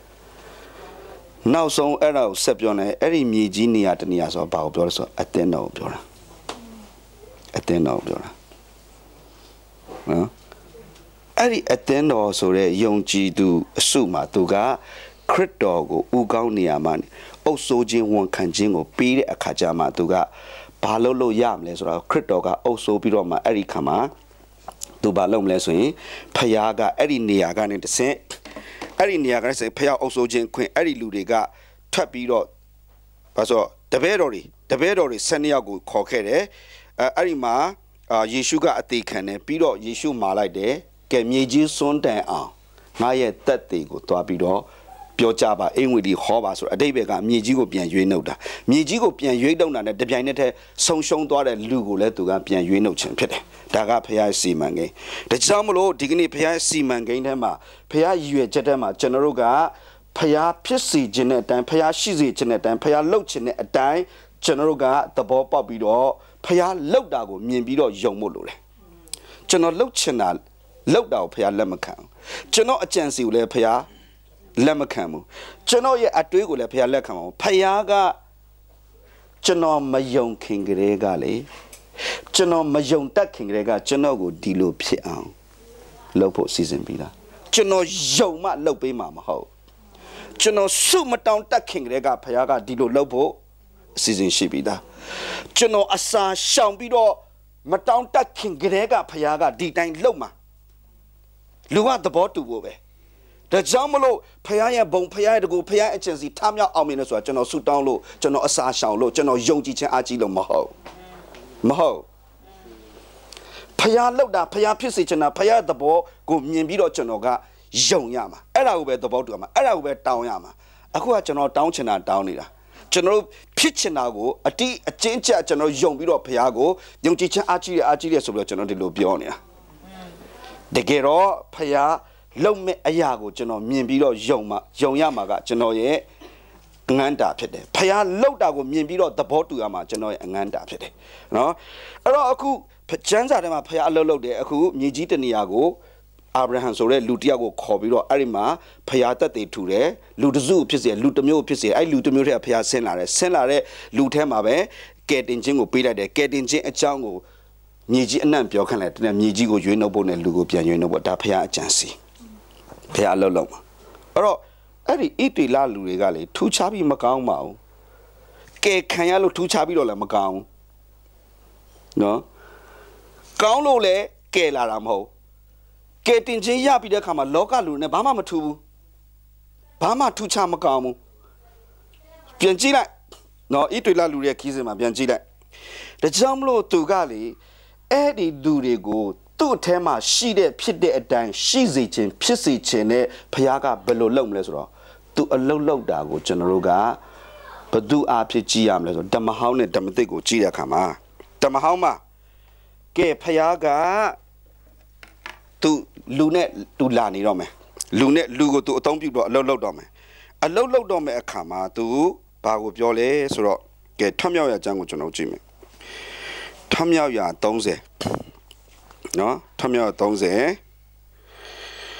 နောက်ဆုံးအဲ့ဒါကိုဆက်ပြောနေအဲ့ဒီမြေကြီးနေရာတနေရာဆိုတော့ဘာကိုပြောလဲဆိုတော့အသင်းတော်ကိုပြောတာအသင်းတော်ကိုပြောတာနော်အဲ့ဒီအသင်းတော်ဆိုတဲ့ယုံကြည်သူအစုမှာသူကခရစ်တော်ကိုဥကောင်းနေရာမှာအုပ်စိုးခြင်းဝန်ခံခြင်းကိုပေးတဲ့အခါကျမှသူကဘာလုပ်လို့ရမလဲဆိုတော့ခရစ်တော်ကအုပ်စိုးပြီးတော့မှအဲ့ဒီခါမှာသူဘာလုပ်မလဲဆိုရင်ဖခင်ကအဲ့ဒီနေရာကနေတဆင့်အဲ့ဒီနေရာကနေဖျောက်အုပ်စိုးခြင်းခွင့်အဲ့ဒီလူတွေကထွက်ပြီးတော့ဘာဆိုတပည့်တော်တွေတပည့်တော်တွေဆယ်နှစ်ယောက်ကိုခေါ်ခဲ့တယ်အဲအဲ့ဒီမှာယေရှုကအသေးခံတယ်ပြီးတော့ယေရှုမာလိုက်တယ်ကဲမြေကြီးစွန်းတန်အောင်ငါရဲ့တက်တွေကိုတွားပြီးတော့ပြောကြပါအင်ဝီဒီဟောပါဆိုအတိတ်ဘက်ကမြေကြီးကိုပြန်ရွေးနှုတ်တာမြေကြီးကိုပြန်ရွေးနှုတ်တာနဲ့တပြိုင်နက်တည်းဆုံရှုံသွားတဲ့လူကိုလည်းသူကပြန်ရွေးနှုတ်ခြင်းဖြစ်တယ်ဒါကဖခင်စီမံကိန်းဒါကြောင့်မလို့ဒီကနေ့ဖခင်စီမံကိန်းထဲမှာဖခင်ရည်ရွယ်ချက်ထဲမှာကျွန်တော်တို့ကဖခင်ဖြစ်စီခြင်းတဲ့အတိုင်းဖခင်ရှိစေခြင်းတဲ့အတိုင်းဖခင်လှုပ်ခြင်းတဲ့အတိုင်းကျွန်တော်တို့ကသဘောပေါက်ပြီးတော့ဖခင်လှုပ်တာကိုမြင်ပြီးတော့ယုံဖို့လိုတယ်ကျွန်တော်လှုပ်ချင်တာလှုပ်တာကိုဖခင်လက်မခံကျွန်တော်အကြံစီကိုလည်းဖခင်လက်မခံဘူးကျွန်တော်ရဲ့အတွေးကိုလည်းဖခင်လက်ခံပါဘူးဖခင်ကကျွန်တော်မယုံခင်ကလေးကလေကျွန်တော်မယုံတတ်ခင်ကလေးကကျွန်တော်ကိုဒီလိုဖြစ်အောင်လုပ်ဖို့စီစဉ်ပြီးသားကျွန်တော်ယုံမှလုပ်ပေးမှာမဟုတ်ကျွန်တော်စုမတောင်းတတ်ခင်ကလေးကဖခင်ကဒီလိုလုပ်ဖို့အစီအစဉ်ရှိပြီးသားကျွန်တော်အစာရှောင်ပြီးတော့မတောင်းတတ်ခင်ကလေးကဖခင်ကဒီတိုင်းလုပ်မှာလူကသဘောတူဖို့ပဲဒါကြောင့်မလို့ဖခင်ရဲ့ဘုံဖခင်ရဲ့တကူဖခင်အချင်းစီထားမြောက်အောင်မြင်လို့ဆိုတာကျွန်တော်ဆုတောင်းလို့ကျွန်တော်အစာရှောင်လို့ကျွန်တော်ယုံကြည်ခြင်းအားကြီးလို့မဟုတ်မဟုတ်ဖခင်လောက်တာဖခင်ဖြစ်စေချင်တာဖခင်သဘောကိုမြင်ပြီးတော့ကျွန်တော်ကယုံရမှာအဲ့ဒါကိုပဲသဘောတူရမှာအဲ့ဒါကိုပဲတောင်းရမှာအခုကကျွန်တော်တောင်းချင်တာတောင်းနေတာကျွန်တော်ဖြစ်ချင်တာကိုအတိအကျဉ်းချက်ကျွန်တော်ယုံပြီးတော့ဖခင်ကိုယုံကြည်ခြင်းအားကြီးတယ်အားကြီးတယ်ဆိုပြီးတော့ကျွန်တော်ဒီလိုပြောနေတာတကယ်တော့ဖခင်လုံမဲ့အရာကိုကျွန်တော်မြင်ပြီးတော့ယုံမှယုံရမှာကကျွန်တော်ရဲ့အငန်းတာဖြစ်တယ်ဖခင်လှုပ်တာကိုမြင်ပြီးတော့သဘောတူရမှာကျွန်တော်ရဲ့အငန်းတာဖြစ်တယ်နော်အဲ့တော့အခုကျမ်းစာထဲမှာဖခင်အလုပ်လုပ်တယ်အခုမြေကြီးတနေရာကိုအာဗြဟံဆိုတဲ့လူတစ်ယောက်ကိုခေါ်ပြီးတော့အဲ့ဒီမှာဖခင်တက်တည်ထူတယ်လူတစုဖြစ်စေလူတစ်မျိုးဖြစ်စေအဲ့လူတစ်မျိုးထဲဖခင်ဆင်းလာတယ်ဆင်းလာတဲ့လူထဲမှာပဲကယ်တင်ခြင်းကိုပေးလိုက်တယ်ကယ်တင်ခြင်းအကြောင်းကိုမြေကြီးအနှံ့ပြောခန့်လိုက်တယ်မြေကြီးကိုရွေးနှုတ်ဖို့နဲ့လူကိုပြန်ရွေးနှုတ်ဖို့ဒါဖခင်အကြံစီဖခင်အလုပ်လုပ်မှာအဲ့တော့အဲ့ဒီဣတိလလူတွေကလေထူးခြားပြီးမကောင်းပါဘူးကဲခံရလို့ထူးခြားပြီးတော့လည်းမကောင်းဘူးနော်ကောင်းလို့လည်းကဲလာတာမဟုတ်ကဲတင်ချင်းရပြီးတဲ့အခါမှာလောကလူနဲ့ဘာမှမထူးဘူးဘာမှထူးခြားမကောင်းဘူးပြန်ကြည့်လိုက်နော်ဣတိလလူတွေခီးစင်မှာပြန်ကြည့်လိုက်ဒါကြောင့်မလို့သူကလေအဲ့ဒီလူတွေကိုသူ့အထဲမှာရှိတဲ့ဖြစ်တဲ့အတိုင်းရှိစေခြင်းဖြစ်စေခြင်းနဲ့ဘုရားကဘယ်လိုလုပ်မလဲဆိုတော့သူအလုတ်လောက်တာကိုကျွန်တော်တို့ကဘသူအားဖြစ်ကြည့်ရမလဲဆိုဓမ္မဟောင်းနဲ့ဓမ္မသစ်ကိုကြည့်တဲ့အခါမှာဓမ္မဟောင်းမှာကဲဘုရားကသူလူနဲ့သူလာနေတော့မယ်လူနဲ့လူကိုသူအသုံးပြုတော့အလုတ်လောက်တော့မယ်အလုတ်လောက်တော့မယ်အခါမှာသူဘာကိုပြောလဲဆိုတော့ကဲထွတ်မြောက်ရာကျမ်းကိုကျွန်တော်ကြည့်မယ်ထွတ်မြောက်ရာသုံးဆယ်နော်ထွတ်မြောက်သုံးဆယ်ထွ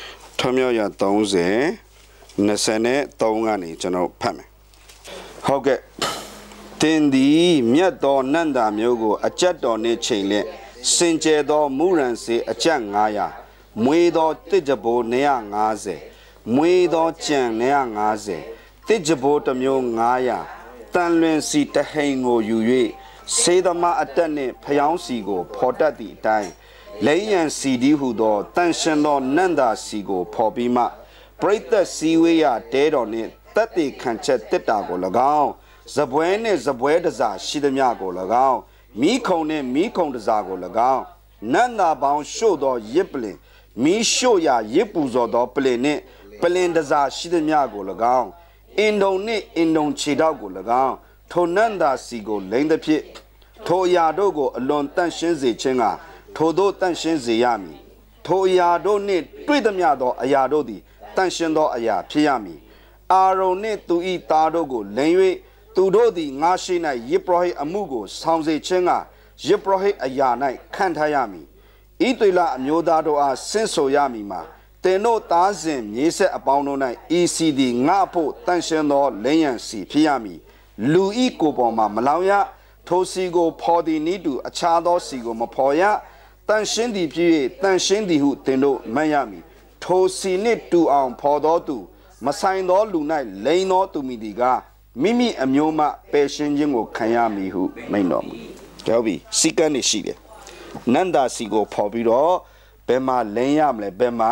မြောက်ရသုံးဆယ်နှစ်ဆယ်နဲ့သုံးကနေကျွန်တော်ဖတ်မယ်ဟုတ်ကဲ့တင်ဒီမြတ်တော်နန္တာမျိုးကိုအကြက်တော်နဲ့ချိန်လက်စင်ကြယ်သောမူရန်စေအကြက်ငါးရာမွေသောတစ်ကြဘိုးနှစ်ရာငါးဆယ်မွေသောကြံနှစ်ရာငါးဆယ်တစ်ကြဘိုးတစ်မျိုးငါးရာတန်လွင်စီတဟိန်ကိုယူ၍စေသမားအတက်နှင့်ဖျောင်းစီကိုဖော်တတ်သည့်အတိုင်းလိမ့်ရန်စီဒီဟုသောတန်ရှင်သောနန္တာစီကိုဖော်ပြီးမှပရိသတ်စီဝေးရတဲတော်နှင့်တက်တေခံချက်တစ်တာကို၎င်းဇပွဲနှင့်ဇပွဲတစားရှိသမျှကို၎င်းမိခုံနှင့်မိခုံတစားကို၎င်းနန္တာပေါင်းရှို့သောရစ်ပလင်မိရှို့ရာရစ်ပူဇော်သောပလင်နှင့်ပလင်တစားရှိသမျှကို၎င်းအင်ဒုံနှင့်အင်ဒုံခြေထောက်ကို၎င်းထိုနန္တာစီကိုလိမ့်သဖြင့်ထိုအရာတို့ကိုအလွန်တန့်ရှင်းစေခြင်းကထိုတို့တန့်ရှင်းစေရမည်ထိုအရာတို့နှင့်တွေ့သမျှသောအရာတို့သည်တန့်ရှင်းသောအရာဖြစ်ရမည်အာရုန်နှင့်သူ၏သားတို့ကိုလိမ်၍သူတို့သည်ငါရှိ၌ယေဘရဟိအမှုကိုဆောင်စေခြင်းကယေဘရဟိအရာ၌ခံထားရမည်ဤသွေလအမျိုးသားတို့အားဆင့်ဆိုရမည်မှာတင်တို့သားစဉ်မြေဆက်အပေါင်းတို့၌ဤစီသည်ငါဖို့တန့်ရှင်းသောလိမ်ရန်စီဖြစ်ရမည်လူဤကိုယ်ပေါ်မှာမလောင်ရထိုစီကိုဖော်သည်နိတူအခြားသောစီကိုမဖော်ရတန်ရှင်းသည်ဖြစ်၍တန်ရှင်းသည်ဟုသင်တို့မှတ်ရမည်ထိုစီနှင့်တူအောင်ဖော်သောသူမဆိုင်သောလူ၌လိန်သောသူမိသည်ကမိမိအမျိုးမှပယ်ရှင်းခြင်းကိုခံရမည်ဟုမိန့်တော်မူကြောက်ပြီစီကံနေရှိတယ်နန္ဒာစီကိုဖော်ပြီးတော့ဘယ်မှာလိန်ရမလဲဘယ်မှာ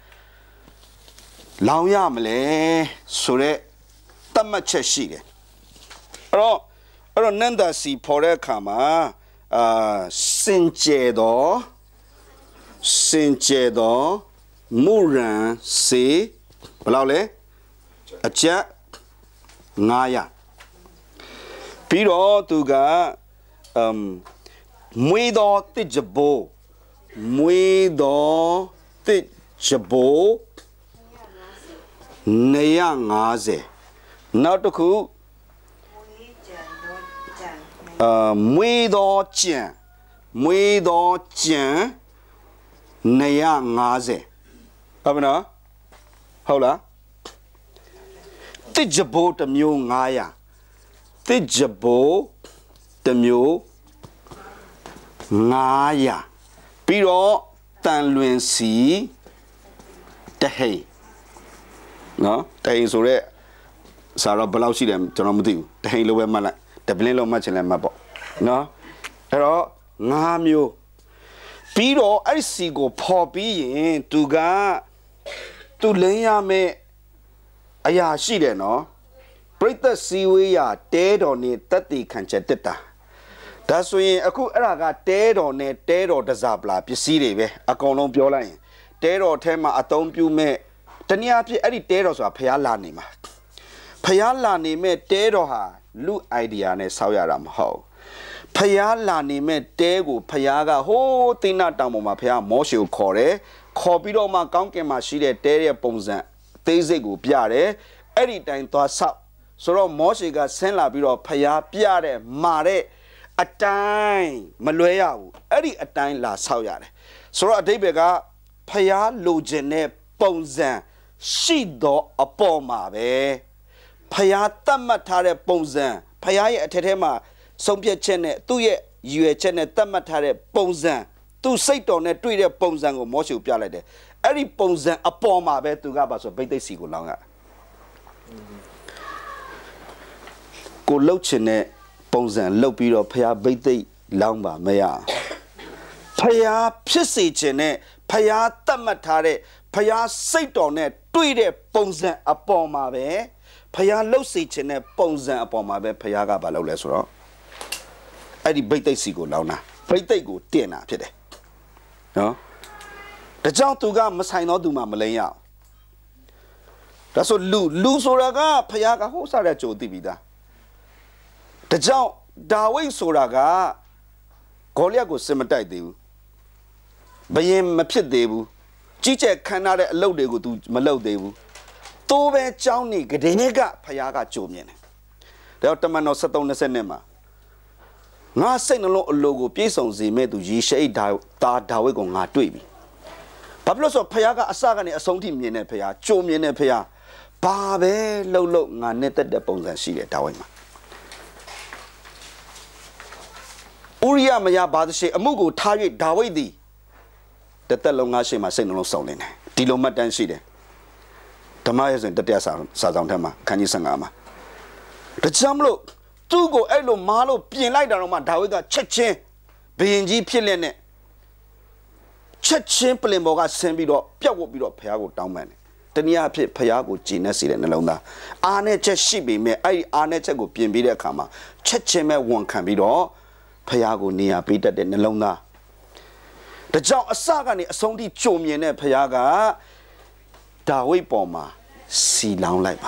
လောင်ရမလဲဆိုတဲ့တတ်မှတ်ချက်ရှိတယ်အဲ့တော့အဲ့တော့နန္ဒာစီဖော်တဲ့အခါမှာအာစင်ကြယ်သောစင်ကြယ်သောမူရန်စေဘယ်လောက်လဲအချက်ငါးရာပြီးတော့သူကအမ်မွေသောတစ်ကြဘိုးမွေသောတစ်ကြဘိုးနှစ်ရာငါးဆယ်နောက်တစ်ခုအာမွေသောကြံမွေသောကြံနှစ်ရာငါးဆယ်ဟုတ်မနော်ဟုတ်လားတစ်ကြဘိုးတစ်မျိုးငါးရာတစ်ကြဘိုးတစ်မျိုးငါးရာပြီးတော့တန်လွင်စီတဟိန်နော်တဟိန်ဆိုရက်စာတော့ဘယ်လောက်ရှိတယ်ကျွန်တော်မသိဘူးတဟိန်လိုပဲမှတ်လိုက်တပလင်းလုံးမှတ်ချင်လဲမှတ်ပေါ့နော်အဲ့တော့ငါးမျိုးပြီးတော့အဲ့စီကိုဖော်ပြီးရင်သူကသူလိမ့်ရမယ်အရာရှိတယ်နော်ပရိသတ်စီဝေးရတဲတော်နဲ့တက်တီခံချက်တက်တာဒါဆိုရင်အခုအဲ့ဒါကတဲတော်နဲ့တဲတော်တစားပလာပစ္စည်းတွေပဲအကုန်လုံးပြောလိုက်ရင်တဲတော်ထဲမှာအသုံးပြုမဲ့တနည်းအားဖြင့်အဲ့ဒီတဲတော်ဆိုတာဖျားလာနေမှာဖျားလာနေမဲ့တဲတော်ဟာလူ idea နဲ့ဆောက်ရတာမဟုတ်ဖျားလာနေမဲ့တဲကိုဖျားကဟိုးတိနတောင်ပေါ်မှာဖျားမောရှေကိုခေါ်တယ်ခေါ်ပြီးတော့မှကောင်းကင်မှာရှိတဲ့တဲရဲ့ပုံစံအသေးစိတ်ကိုပြတယ်အဲ့ဒီတိုင်သွားဆောက်ဆိုတော့မောရှေကဆင်းလာပြီးတော့ဖျားပြတဲ့မာတဲ့အတိုင်းမလွဲရဘူးအဲ့ဒီအတိုင်းလာဆောက်ရတယ်ဆိုတော့အတိတ်ဘက်ကဖျားလိုချင်တဲ့ပုံစံရှိတော့အပေါ်မှာပဲဖျားတတ်မှတ်ထားတဲ့ပုံစံဖျားရဲ့အထက်ထဲမှာဆုံးဖြတ်ချက်နဲ့သူ့ရဲ့ရည်ရွယ်ချက်နဲ့တတ်မှတ်ထားတဲ့ပုံစံသူ့စိတ်တော်နဲ့တွေ့တဲ့ပုံစံကိုမောရှေပြလိုက်တယ်အဲ့ဒီပုံစံအပေါ်မှာပဲသူကပါဆိုဗိသိက်စီကိုလောင်းရကိုလှုပ်ချင်တဲ့ပုံစံလှုပ်ပြီးတော့ဖျားဗိသိက်လောင်းပါမရဖျားဖြစ်စေချင်တဲ့ဖျားတတ်မှတ်ထားတဲ့ဖျားစိတ်တော်နဲ့တွေ့တဲ့ပုံစံအပေါ်မှာပဲဖျားလှုပ်စေချင်တဲ့ပုံစံအပေါ်မှာပဲဖျားကဘာလုပ်လဲဆိုတော့အဲ့ဒီဗိသိက်စီကိုလောင်းတာဗိသိက်ကိုတင်တာဖြစ်တယ်နော်ဒါကြောင့်သူကမဆိုင်တော့သူမှမလိမ့်ရအောင်ဒါဆိုလူလူဆိုတာကဖျားကဟိုးစားတဲ့ကြိုသိပြီးသားဒါကြောင့်ဒါဝိဒ်ဆိုတာကဂေါလိယတ်ကိုစစ်မတိုက်သေးဘူးဘယင်မဖြစ်သေးဘူးကြီးကျယ်ခမ်းနားတဲ့အလုပ်တွေကို तू မလုပ်သေးဘူးတိုးပဲကြောင်းနေကတဲ့ကဖျားကကြိုမြင်တယ်ဒါတော့တမန်တော်seven twentyနဲ့မှာငါစိတ်နှလုံးအလိုကိုပြေဆုံးစေမဲ့သူယေရှဲဒါဒါဒါဝိဒ်ကိုငါတွေ့ပြီဘာဖြစ်လို့ဆိုဖယားကအစကနေအဆုံးထိမြင်တဲ့ဖယားကြုံမြင်တဲ့ဖယားဘာပဲလှုပ်လှုပ်ငါနဲ့တက်တဲ့ပုံစံရှိတယ်ဒါဝိဒ်မှာဥရိယမယာဘာသာရှိအမှုကိုထား၍ဒါဝိဒ်သည်တသက်လုံးငါရှိမှစိတ်နှလုံးစုံလင်တယ်ဒီလိုမှတ်တမ်းရှိတယ်ဓမ္မရဲ့ဆိုတတရားစာစာဆောင်ထက်မှာခန်းကြီးဆယ်ငါမှာဒါကြောင့်မလို့သူ့ကိုအဲ့လိုမားလို့ပြင်လိုက်တာတော့မှဒါဝိဒ်ကချက်ချင်းဘုရင်ကြီးဖြစ်လက်နဲ့ချက်ချင်းပလင်ပေါ်ကဆင်းပြီးတော့ပြတ်ဝတ်ပြီးတော့ဖယားကိုတောင်းပန်တယ်တနည်းအားဖြင့်ဖယားကိုကြည်နဲ့စေတဲ့နှလုံးသားအားနဲ့ချက်ရှိပေမဲ့အဲ့ဒီအားနဲ့ချက်ကိုပြင်ပြီးတဲ့အခါမှာချက်ချင်းပဲဝန်ခံပြီးတော့ဖယားကိုနေရာပေးတတ်တဲ့နှလုံးသားဒါကြောင့်အစကနေအဆုံးထိကြုံမြင်တဲ့ဖယားကဒါဝိဒ်ပေါ်မှာစီလောင်းလိုက်ပါ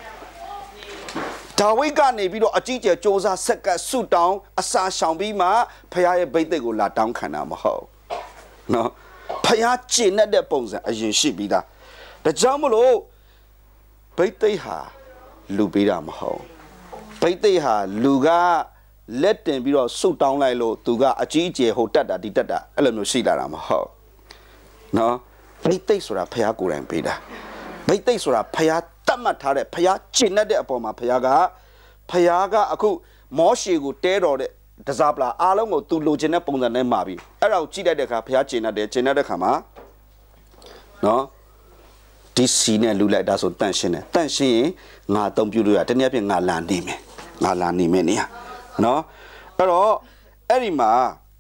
ဒါဝိဒ်ကနေပြီးတော့အကြီးကျယ်စ조사ဆက်ကဆုတောင်းအစာရှောင်ပြီးမှဖယားရဲ့ဗိသိက်ကိုလာတောင်းခံတာမဟုတ်နော်ဖယားကျင့်တဲ့ပုံစံအရင်ရှိပြီးသားဒါကြောင့်မလို့ဗိသိက်ဟာလူပေးတာမဟုတ်ဗိသိက်ဟာလူကလက်တင်ပြီးတော့ဆုတောင်းလိုက်လို့သူကအကြီးကျယ်ဟိုတက်တာဒီတက်တာအဲ့လိုမျိုးရှိလာတာမဟုတ်နော်ဗိသိက်ဆိုတာဖယားကိုယ်တိုင်ပေးတာဗိသိက်ဆိုတာဖယားတတ်မှတ်ထားတဲ့ဖယားကျင့်တဲ့အပေါ်မှာဖယားကဖယားကအခုမောရှေကိုတဲတော်တဲ့တစားပလာအားလုံးကိုသူလိုချင်တဲ့ပုံစံနဲ့မှာပြီးအဲ့ဒါကိုကြည့်လိုက်တဲ့အခါဖယားကျင့်တဲ့ကျင့်တဲ့အခါမှာနော်ဒီစီနဲ့လူလိုက်ဒါဆိုတန့်ရှင်းတယ်တန့်ရှင်းရင်ငါအသုံးပြုလို့ရတနည်းအားဖြင့်ငါလာနေမယ်ငါလာနေမယ်နေရနော်အဲ့တော့အဲ့ဒီမှာ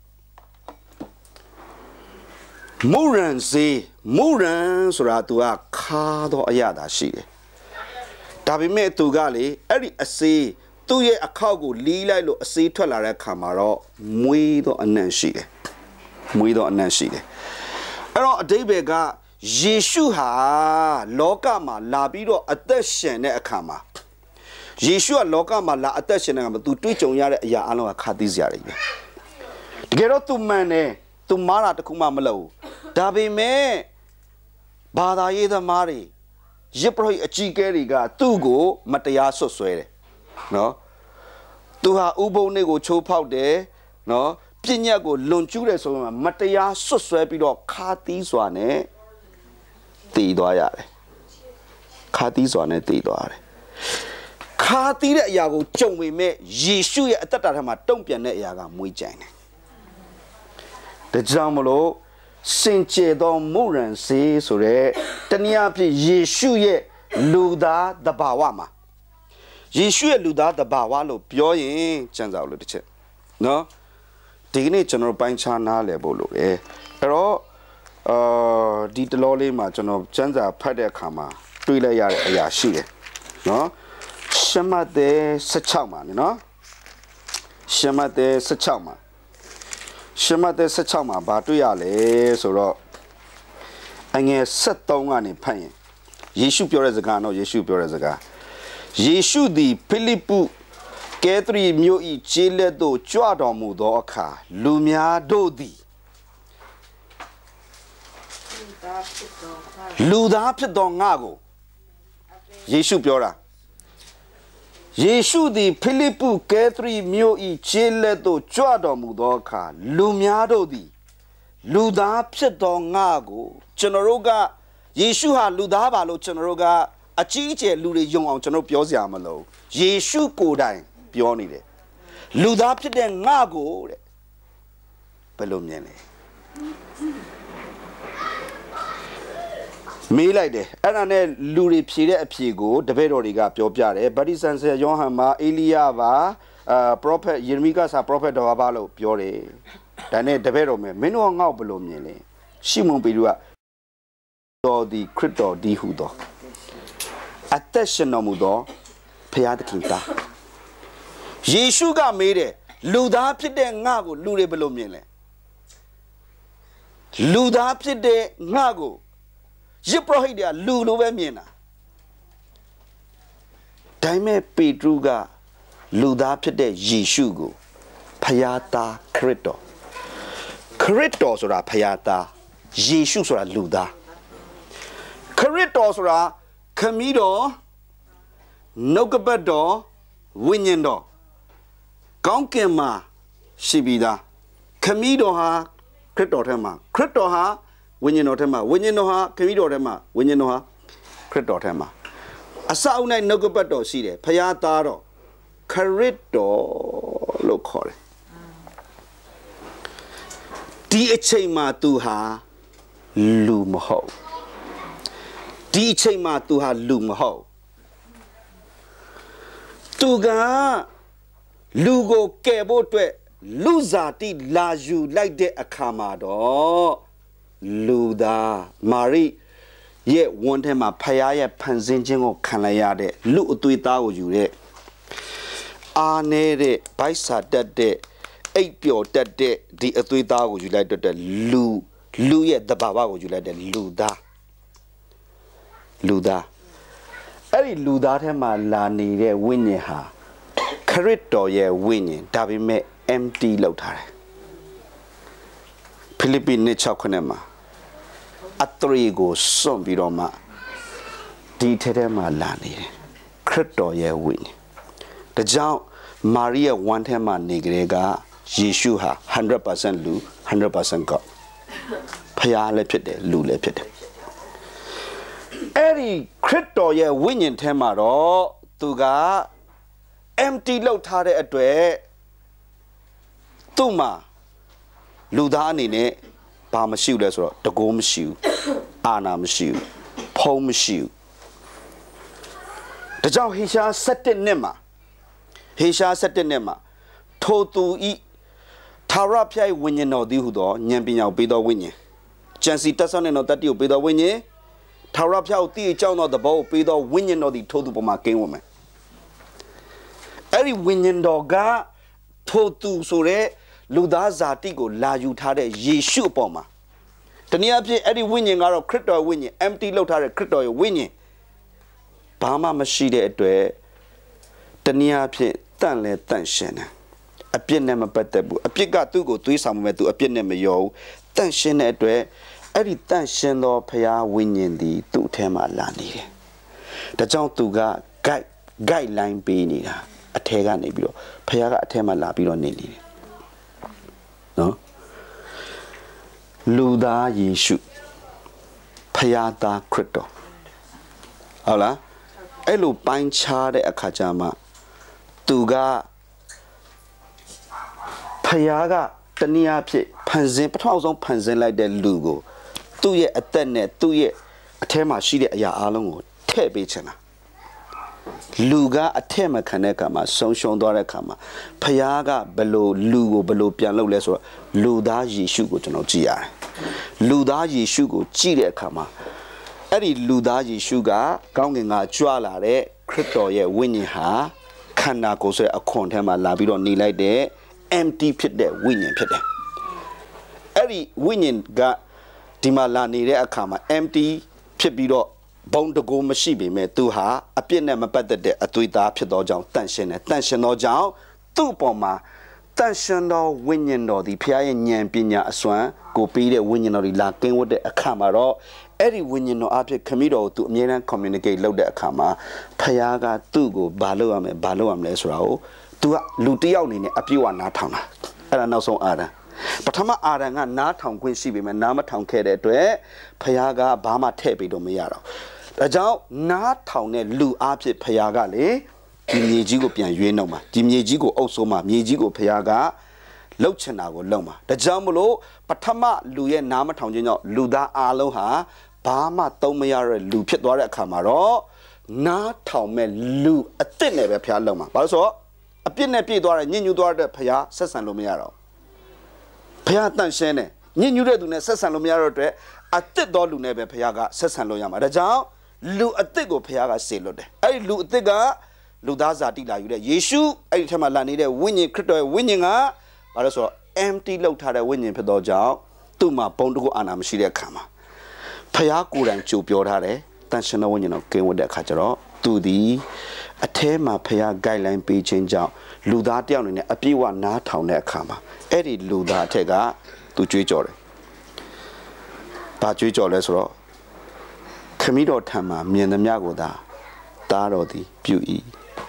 မူရန်စေမူရန်ဆိုတာသူကခါတော့အရသာရှိတယ်ဒါပေမဲ့သူကလေအဲ့ဒီအစေးသူ့ရဲ့အခောက်ကိုလီးလိုက်လို့အစေးထွက်လာတဲ့ခါမှာတော့မွေးတော့အနံ့ရှိတယ်မွေးတော့အနံ့ရှိတယ်အဲ့တော့အတိတ်ဘက်ကယေရှုဟာလောကမှာလာပြီးတော့အသက်ရှင်တဲ့အခါမှာယေရှုကလောကမှာလာအသက်ရှင်တဲ့အခါမှာသူတွေးကြုံရတဲ့အရာအလုံးကခါသီးစရာတွေပဲတကယ်တော့သူမှန်တယ်သူမားတာတခုမှမလုပ်ဘူးဒါပေမဲ့ဘာသာရေးသမားတွေယစ်ပရိအကြီးကဲတွေကသူ့ကိုမတရားဆွတ်ဆွဲတယ်နော်သူဟာဥပုံတွေကိုချိုးဖောက်တယ်နော်ပြည့်ညတ်ကိုလွန်ကျူးတယ်ဆိုမှမတရားဆွတ်ဆွဲပြီးတော့ခါသီးစွာနဲ့တည်သွားရတယ်ခါသီးစွာနဲ့တည်သွားရတယ်ခါသီးတဲ့အရာကိုကြုံပေမဲ့ယေရှုရဲ့အသက်တာထဲမှာတုံ့ပြန်တဲ့အရာကမွေးကြိုင်တယ်ဒါကြောင့်မလို့စင်ကြယ်သောမုရန်စေဆိုတဲ့တနည်းအားဖြင့်ယေရှုရဲ့လူသားတဘာဝမှာယေရှုရဲ့လူသားတဘာဝလို့ပြောရင်ကျမ်းစာလို့တစ်ချက်နော်ဒီကနေ့ကျွန်တော်ပိုင်းခြားနားလည်ဖို့လိုတယ်အဲ့တော့အာဒီတလောလေးမှာကျွန်တော်ကျမ်းစာဖတ်တဲ့အခါမှာတွေးလိုက်ရတဲ့အရာရှိတယ်နော်ရှမသက်สิบหกမှာနော်ရှမသက်สิบหกမှာရှမသက်สิบหกမှာဘာတွေ့ရလဲဆိုတော့အငယ်สิบสามကနေဖတ်ရင်ယေရှုပြောတဲ့စကားတော့ယေရှုပြောတဲ့စကားယေရှုသည်ဖိလိပ္ပုကဲသရီမြို့၏ခြေလက်သို့ကြွတော်မူသောအခါလူများတို့သည်လူသားဖြစ်သောငါကိုယေရှုပြောတာယေရှုသည်ဖိလိပ္ပုကဲသရီမြို့၏ခြေလက်သို့ကြွတော်မူသောအခါလူများတို့သည်လူသားဖြစ်သောငါကိုကျွန်တော်တို့ကယေရှုဟာလူသားပါလို့ကျွန်တော်တို့ကအကြီးအကျယ်လူတွေယုံအောင်ကျွန်တော်ပြောစရာမလိုယေရှုကိုယ်တိုင်ပြောနေတယ်လူသားဖြစ်တဲ့ငါကိုတဲ့ဘယ်လိုမြင်လဲမေးလိုက်တယ်အဲ့ဒါနဲ့လူတွေဖြေတဲ့အဖြေကိုတပည့်တော်တွေကပြောပြတယ်ဗတ္တိဇံဆရာယောဟန်မှာအေလိယပါအာပရောဖက်ယေရမိကစာပရောဖက်တော်ဘာလို့ပြောတယ်ဒါနဲ့တပည့်တော်မယ်မင်းတို့ကငေါ့ဘယ်လိုမြင်လဲရှီမုန်ပေတရုကတော်ဒီခရစ်တော်ဒီဟုသောအသက်ရှင်တော်မူသောဖခင်သခင်သားယေရှုကမေးတယ်လူသားဖြစ်တဲ့ငါကိုလူတွေဘယ်လိုမြင်လဲလူသားဖြစ်တဲ့ငါကိုယစ်ပရောဟိတ်တွေကလူလိုပဲမြင်တာဒါပေမဲ့ပေတရုကလူသားဖြစ်တဲ့ယေရှုကိုဖခင်သားခရစ်တော်ခရစ်တော်ဆိုတာဖခင်သားယေရှုဆိုတာလူသားခရစ်တော်ဆိုတာခမည်းတော်နှုတ်ကပတ်တော်ဝိညာဉ်တော်ကောင်းကင်မှာရှိပြီးသားခမည်းတော်ဟာခရစ်တော်ထဲမှာခရစ်တော်ဟာဝိညာဉ်တော်ထဲမှာဝိညာဉ်တော်ဟာခမည်းတော်ထဲမှာဝိညာဉ်တော်ဟာခရစ်တော်ထဲမှာအစအုပ်၌နှုတ်ကပတ်တော်ရှိတယ်ဖခင်သားတော်ခရစ်တော်လို့ခေါ်တယ်ဒီအချိန်မှာသူဟာလူမဟုတ်ဒီအချိန်မှာသူဟာလူမဟုတ်သူကလူကိုကယ်ဖို့အတွက်လူစားတိလာယူလိုက်တဲ့အခါမှာတော့လူသားမာရိရဲ့ဝန်ထဲမှာဖခင်ရဲ့ဖန်ဆင်းခြင်းကိုခံလိုက်ရတဲ့လူအသွေးသားကိုယူတဲ့အာနေတဲ့ဗိုက်စာတက်တဲ့အိပ်ပျော်တက်တဲ့ဒီအသွေးသားကိုယူလိုက်တဲ့လူလူရဲ့တဘာဝကိုယူလိုက်တဲ့လူသားလူသားအဲ့ဒီလူသားထဲမှာလာနေတဲ့ဝိညာဉ်ဟာခရစ်တော်ရဲ့ဝိညာဉ်ဒါပေမဲ့ empty လောက်ထားတယ်ဖိလိပ္ပိနှစ်၆ခုမှာအထရီကိုစွန့်ပြီးတော့မှဒီထဲထဲမှာလာနေတယ်ခရစ်တော်ရဲ့ဝိညာဉ်ဒါကြောင့်မာရိရဲ့ဝမ်းထဲမှာနေကြတဲ့ကယေရှုဟာ one hundred percent လူ one hundred percent God ဖခင်လည်းဖြစ်တယ်လူလည်းဖြစ်တယ်အဲ့ဒီခရစ်တော်ရဲ့ဝိညာဉ်ထဲမှာတော့သူက empty လောက်ထားတဲ့အတွက်သူ့မှာလူသားအနေနဲ့ဘာမရှိဘူးလဲဆိုတော့တကိုးမရှိဘူးအာနာမရှိဘူးဖုံးမရှိဘူးဒါကြောင့်ဟေရှား၁၁နှစ်မှာဟေရှား၁၁နှစ်မှာထိုသူဤထာဝရဘုရားဝိညာဉ်တော်သည်ဟုသောဉာဏ်ပညာကိုပေးသောဝိညာဉ်ကြံစီတတ်ဆောင်တဲ့တော်တတ္တိကိုပေးသောဝိညာဉ်ထာဝရဘုရားကိုတည်အကြောင်းသောသဘောကိုပေးသောဝိညာဉ်တော်သည်ထိုသူပေါ်မှာကင်းဝင်မယ်အဲ့ဒီဝိညာဉ်တော်ကထိုသူဆိုတဲ့လူသားဇာတိကိုလာယူထားတဲ့ယေရှုအပေါ်မှာတနည်းအားဖြင့်အဲ့ဒီဝိညာဉ်ကတော့ခရစ်တော်ဝိညာဉ် empty လောက်ထားတဲ့ခရစ်တော်ရဲ့ဝိညာဉ်ဘာမှမရှိတဲ့အတွက်တနည်းအားဖြင့်တန့်လဲတန့်ရှင်းတယ်အပြစ်နဲ့မပတ်သက်ဘူးအပြစ်ကသူ့ကိုသွေးဆောင်မဲ့သူအပြစ်နဲ့မရောဘူးတန့်ရှင်းတဲ့အတွက်အဲ့ဒီတန့်ရှင်းသောဖခင်ဝိညာဉ်သည်သူ့အထဲမှာလာနေတယ်ဒါကြောင့်သူက guide guideline ပေးနေတာအထဲကနေပြီးတော့ဖခင်ကအထဲမှာလာပြီးတော့နေနေတယ်နော်လူသားယေရှုဖခင်သားခရစ်တော်ဟုတ်လားအဲ့လိုပိုင်းခြားတဲ့အခါကျမှသူကဖခင်ကတနည်းအားဖြင့်ဖန်ဆင်းပထမဆုံးဖန်ဆင်းလိုက်တဲ့လူကိုသူ့ရဲ့အသက်နဲ့သူ့ရဲ့အထဲမှာရှိတဲ့အရာအလုံးကိုထည့်ပေးချင်တာလူကအထက်မခံတဲ့အခါမှာဆုံးရှုံးသွားတဲ့အခါမှာဖခင်ကဘလို့လူကိုဘလို့ပြန်လုပ်လဲဆိုတော့လူသားယေရှုကိုကျွန်တော်ကြည့်ရတယ်လူသားယေရှုကိုကြည့်တဲ့အခါမှာအဲ့ဒီလူသားယေရှုကကောင်းကင်ကကြွလာတဲ့ခရစ်တော်ရဲ့ဝိညာဉ်ဟာခန္ဓာကိုယ်ဆိုတဲ့အခွန်ထဲမှာလာပြီးတော့နေလိုက်တဲ့ empty ဖြစ်တဲ့ဝိညာဉ်ဖြစ်တယ်အဲ့ဒီဝိညာဉ်ကဒီမှာလာနေတဲ့အခါမှာ empty ဖြစ်ပြီးတော့ဘုံတကူမရှိပေမဲ့သူဟာအပြစ်နဲ့မပတ်သက်တဲ့အသွေးသားဖြစ်သောကြောင့်တန့်ရှင်းတယ်တန့်ရှင်းသောကြောင့်သူ့အပေါ်မှာတန့်ရှင်းသောဝိညာဉ်တော်ဒီဖခင်ရဲ့ဉာဏ်ပညာအစွမ်းကိုပေးတဲ့ဝိညာဉ်တော်ဒီလာကင်းဝတ်တဲ့အခါမှာတော့အဲ့ဒီဝိညာဉ်တော်အဖြစ်ခမည်းတော်ကိုသူအမြဲတမ်း communicate လုပ်တဲ့အခါမှာဖခင်ကသူ့ကိုဘာလုပ်ရမလဲဘာလုပ်ရမလဲဆိုတာကိုသူကလူတစ်ယောက်အနေနဲ့အပြည့်အဝနားထောင်တာအဲ့ဒါနောက်ဆုံးအာရန်ပထမအာရန်ကနားထောင်ခွင့်ရှိပေမဲ့နားမထောင်ခဲ့တဲ့အတွက်ဖခင်ကဘာမှထည့်ပေးတော့မရတော့ဒါကြောင့်နားထောင်တဲ့လူအဖြစ်ဖခင်ကလေဒီမြေကြီးကိုပြန်ရွေးနှုတ်မှာဒီမြေကြီးကိုအုပ်စိုးမှာမြေကြီးကိုဖခင်ကလှုပ်ချင်တာကိုလှုပ်မှာဒါကြောင့်မလို့ပထမလူရဲ့နားမထောင်ခြင်းကြောင့်လူသားအလုံးဟာဘာမှသုံးမရတဲ့လူဖြစ်သွားတဲ့အခါမှာတော့နားထောင်မဲ့လူအစ်စ်နဲ့ပဲဖခင်လှုပ်မှာဘာလို့ဆိုတော့အပြစ်နဲ့ပြည့်သွားတဲ့ညဉ့်ညူသွားတဲ့ဖခင်ဆက်ဆံလို့မရတော့ဖခင်တန့်ရှင်းတယ်ညဉ့်ညူတဲ့သူနဲ့ဆက်ဆံလို့မရတော့အတွက်အစ်စ်တော်လူနဲ့ပဲဖခင်ကဆက်ဆံလို့ရမှာဒါကြောင့်လူအစ်စ်ကိုဖခင်ကစေလွတ်တယ်အဲ့ဒီလူအစ်စ်ကလူသားဇာတိလာယူတဲ့ယေရှုအဲ့ဒီထက်မှလာနေတဲ့ဝိညာဉ်ခရစ်တော်ရဲ့ဝိညာဉ်ကဘာလို့ဆိုတော့ empty လောက်ထားတဲ့ဝိညာဉ်ဖြစ်သောကြောင့်သူ့မှာဘုံတကူအာဏာမရှိတဲ့အခါမှာဖခင်ကိုယ်တိုင်ကြိုပြောထားတယ်တန်ရှင်သောဝိညာဉ်တော်ကင်းဝတ်တဲ့အခါကျတော့သူဒီအထဲမှာဖခင် guideline ပေးခြင်းကြောင့်လူသားတယောက်အနေနဲ့အပြည့်အဝနားထောင်တဲ့အခါမှာအဲ့ဒီလူသားအထက်ကသူကြွေးကြော်တယ်။ဘာကြွေးကြော်လဲဆိုတော့ခမည်းတော်ထံမှာမြင်သမျှကိုသာတားတော်သည်ပြု၏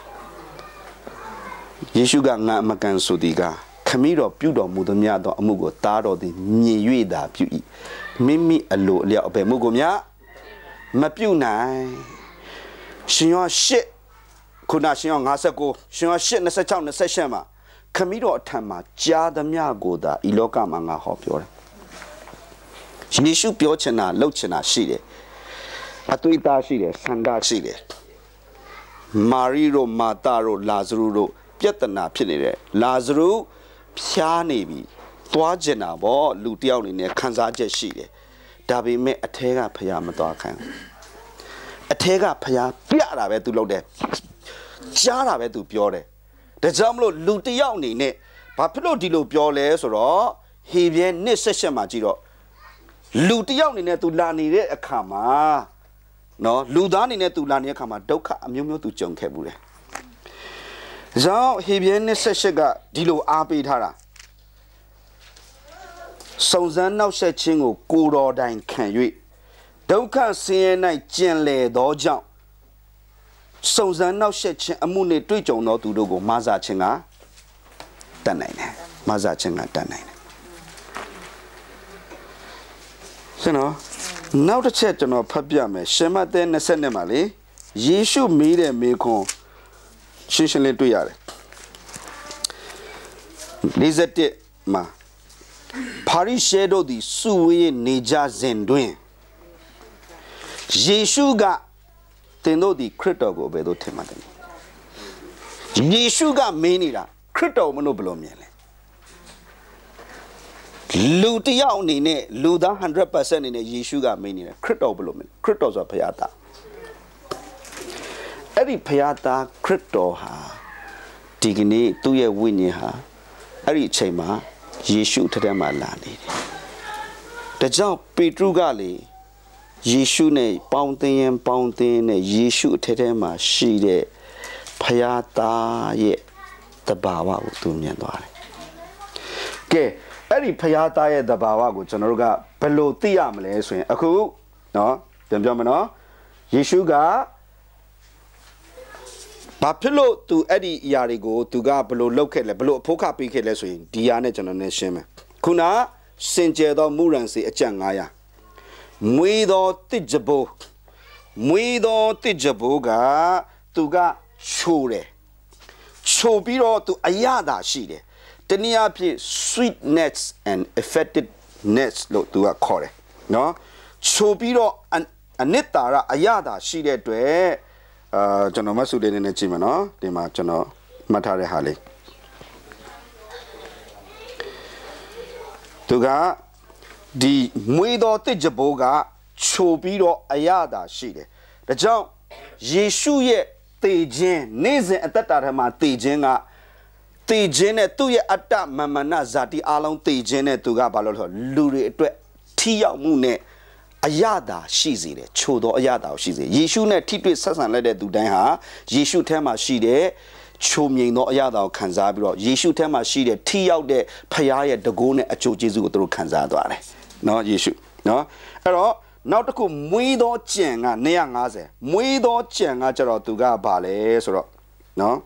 ယေရှုကငါအမကန်ဆိုသည်ကခမည်းတော်ပြုတော်မူသမျှသောအမှုကိုတားတော်သည်မြင်၍သာပြု၏မိမိအလိုအလျောက်ပဲမှုကိုများမပြုတ်နိုင်ရှင်ရောရှစ်ခုနရှင်ရောငါးဆယ့်ကိုရှင်ရောရှစ် နှစ်ဆယ့်ခြောက် နှစ်ဆယ့်ရှစ်မှာခမည်းတော်အထံမှာကြားသမျှကိုသာဤလောကမှာငါဟောပြောတယ်ယေရှုပြောချင်တာလုပ်ချင်တာရှိတယ်အသွေးသားရှိတယ်ဆန္ဒရှိတယ်မာရီတို့မာတာတို့လာဇရုတို့ပြဿနာဖြစ်နေတယ်လာဇရုဖြားနေပြီသွားကျင်တာပေါ့လူတယောက်အနေနဲ့ခံစားချက်ရှိတယ်ဒါပေမဲ့အထဲကဖျားမသွားခံအထဲကဖျားပြတာပဲသူလုပ်တယ်ကြားတာပဲသူပြောတယ်ဒါကြောင့်မလို့လူတယောက်အနေနဲ့ဘာဖြစ်လို့ဒီလိုပြောလဲဆိုတော့ဟေပြဲနှစ်ဆက်ဆက်မှာကြည့်တော့လူတယောက်အနေနဲ့သူလာနေတဲ့အခါမှာနော်လူသားအနေနဲ့သူလာနေတဲ့အခါမှာဒုက္ခအမျိုးမျိုးသူကြုံခဲ့ဘူးတယ်။ဇောင်းဟေပြဲနှစ်ဆက်ဆက်ကဒီလိုအားပေးထားတာစုံစမ်းနောက်ဆက်ခြင်းကိုကိုတော်တိုင်ခံ၍ဒုက္ခဆင်းရဲ၌ကျင်လည်သောကြောင့်စုံစမ်းနောက်ဆက်ခြင်းအမှုနှင့်တွေ့ကြုံသောသူတို့ကိုမဆာခြင်းကတတ်နိုင်တယ်မဆာခြင်းကတတ်နိုင်တယ်ကျွန်တော်နောက်တစ်ချက်ကျွန်တော်ဖတ်ပြမယ်ရှမဿဲ၂၂မှာလေယေရှုမေးတဲ့မေခွန်းရှင်းရှင်းလေးတွေ့ရတယ်၄၁မှာပါရိရှဲတို့သည်စုဝေးနေကြစဉ်တွင်ယေရှုကသင်တို့သည်ခရစ်တော်ကိုဘယ်သို့ထင်မှတ်တယ်ယေရှုကမင်းနေတာခရစ်တော်မလို့ဘယ်လိုမြင်လဲလူတယောက်အနေနဲ့လူသား one hundred percent အနေနဲ့ယေရှုကမင်းနေတယ်ခရစ်တော်ဘယ်လိုမြင်ခရစ်တော်ဆိုတာဘုရားသားအဲ့ဒီဘုရားသားခရစ်တော်ဟာဒီကနေ့သူ့ရဲ့ဝိညာဉ်ဟာအဲ့ဒီအချိန်မှာယေရှုထက်ထဲမှာလာနေတယ်ဒါကြောင့်ပေတရုကလေယေရှုနဲ့ပေါင်းသင်းရင်ပေါင်းသင်းနဲ့ယေရှုအထက်ထဲမှာရှိတဲ့ဘုရားသားရဲ့တဘာဝကိုသူမြင်သွားတယ်ကဲအဲ့ဒီဘုရားသားရဲ့တဘာဝကိုကျွန်တော်တို့ကဘယ်လိုသိရမလဲဆိုရင်အခုနော်ပြန်ပြောမယ်နော်ယေရှုကဘာဖြစ်လို့သူအဲ့ဒီအရာတွေကိုသူကဘယ်လိုလုပ်ခဲ့လဲဘယ်လိုအဖို့ခပေးခဲ့လဲဆိုရင်ဒီဟာနဲ့ကျွန်တော်နဲ့ရှင်းမယ်ခုနစင်ကြယ်သောမူရန်စီအကျပ်၅ရာမွေးသောတစ်ကြဘိုးမွေးသောတစ်ကြဘိုးကသူကချိုတယ်ချိုပြီးတော့သူအရသာရှိတယ်တနည်းအားဖြင့် sweetness and effectiveness လို့သူကခေါ်တယ်နော်ချိုပြီးတော့အနစ်တာရအရသာရှိတဲ့အတွက်အာကျွန်တော်မဆုလေးနဲ့ကြည့်မယ်နော်ဒီမှာကျွန်တော်မှတ်ထားတဲ့ဟာလေးသူကဒီမွေးသောတစ်ကြဘိုးကချိုပြီးတော့အရသာရှိတယ်ဒါကြောင့်ယေရှုရဲ့သေခြင်းနေ့စဉ်အသက်တာထဲမှာသေခြင်းကသေခြင်းနဲ့သူ့ရဲ့အတ္တမမနဇာတိအလုံးသေခြင်းနဲ့သူကဘာလို့လဲဆိုလူတွေအတွက်ထိရောက်မှုနဲ့အရသာရှိစေတယ်ချိုသောအရသာကိုရှိစေယေရှုနဲ့ထိတွေ့ဆက်ဆံလိုက်တဲ့သူတိုင်းဟာယေရှုထဲမှာရှိတဲ့ချိုမြိန်သောအရသာကိုခံစားပြီးတော့ယေရှုထဲမှာရှိတဲ့ထိရောက်တဲ့ဖခင်ရဲ့တကိုးနဲ့အကျိုးကျေးဇူးကိုသူတို့ခံစားသွားတယ်နော်ယေရှုနော်အဲ့တော့နောက်တစ်ခုမွေးသောကြံကtwo fiftyမွေးသောကြံကကျတော့သူကဘာလဲဆိုတော့နော်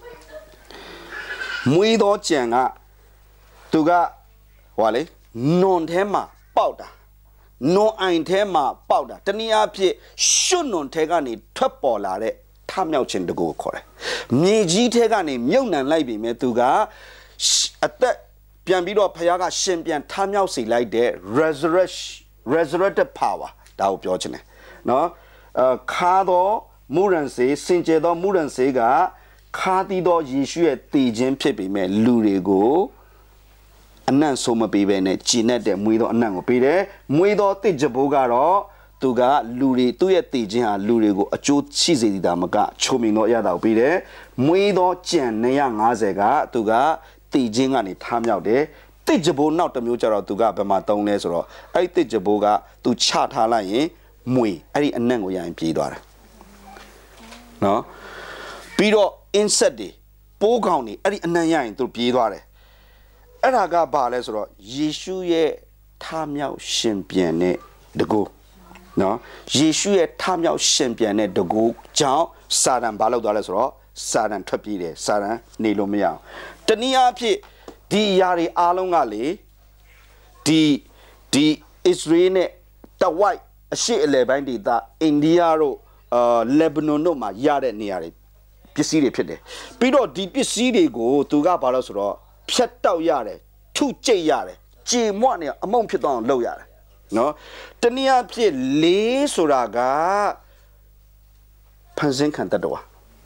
မွေးသောကြံကသူကဟိုလေနွန်ထဲမှာပေါက်တာနွန်အိုင်ထဲမှာပေါက်တာတနည်းအားဖြင့်ရှွတ်နွန်ထဲကနေထွက်ပေါ်လာတဲ့ထမြောက်ခြင်းတကူကိုခေါ်တယ်မြေကြီးထဲကနေမြုပ်နှံလိုက်ပြီမဲ့သူကအသက်ပြန်ပြီးတော့ဖခင်ကရှင်ပြန်ထမြောက်စေလိုက်တဲ့ resurrect resurrected power ဒါကိုပြောချင်တယ်နော်အခါတော့မူရန်စေစင်ကြယ်သောမူရန်စေကခါတီးသောယေရှုရဲ့တည်ခြင်းဖြစ်ပေမဲ့လူတွေကိုအနံ့ဆုံးမပေးဘဲနဲ့ကြည်နဲ့တဲ့မွေးသောအနံ့ကိုပေးတယ်မွေးသောတစ်ကြဘိုးကတော့သူကလူတွေသူ့ရဲ့တည်ခြင်းဟာလူတွေကိုအကျိုးရှိစေတာမကချိုးမြင်သောအရာတော်ပေးတယ်မွေးသောကြံtwo fiftyကသူကတည်ခြင်းကနေထားမြောက်တယ်တစ်ကြဘိုးနောက်တစ်မျိုးကျတော့သူကဘယ်မှာတုံးလဲဆိုတော့အဲ့တစ်ကြဘိုးကသူချထားလိုက်ရင်မွေအဲ့ဒီအနံ့ကိုရရင်ပြေးသွားတယ်နော်ပြီးတော့ insect တွေပိုးကောင်တွေအဲ့ဒီအနံ့ရရင်သူပြေးသွားတယ်အဲ့ဒါကဘာလဲဆိုတော့ယေရှုရဲ့ထမြောက်ရှင်ပြန်တဲ့တကူနော်ယေရှုရဲ့ထမြောက်ရှင်ပြန်တဲ့တကူကြောင့်စာတန်ဘာလုပ်သွားလဲဆိုတော့စာတန်ထွက်ပြေးတယ်စာတန်နေလို့မရအောင်တနည်းအားဖြင့်ဒီຢာတွေအားလုံးကလေဒီဒီ Israel နဲ့တဝိုက်အရှိအလယ်ပိုင်းဒေသအိန္ဒိယတို့အာလက်ဘနွန်တို့မှာရတဲ့နေရာတွေပစ္စည်းတွေဖြစ်တယ်ပြီးတော့ဒီပစ္စည်းတွေကိုသူကဘာလို့ဆိုတော့ဖြတ်တောက်ရတယ်ထုကျိတ်ရတယ်ကြေမွနေအမုံဖြစ်သွားအောင်လုပ်ရတယ်နော်တနည်းအားဖြင့်လေးဆိုတာကဖန်ဆင်းခံတတ်တော်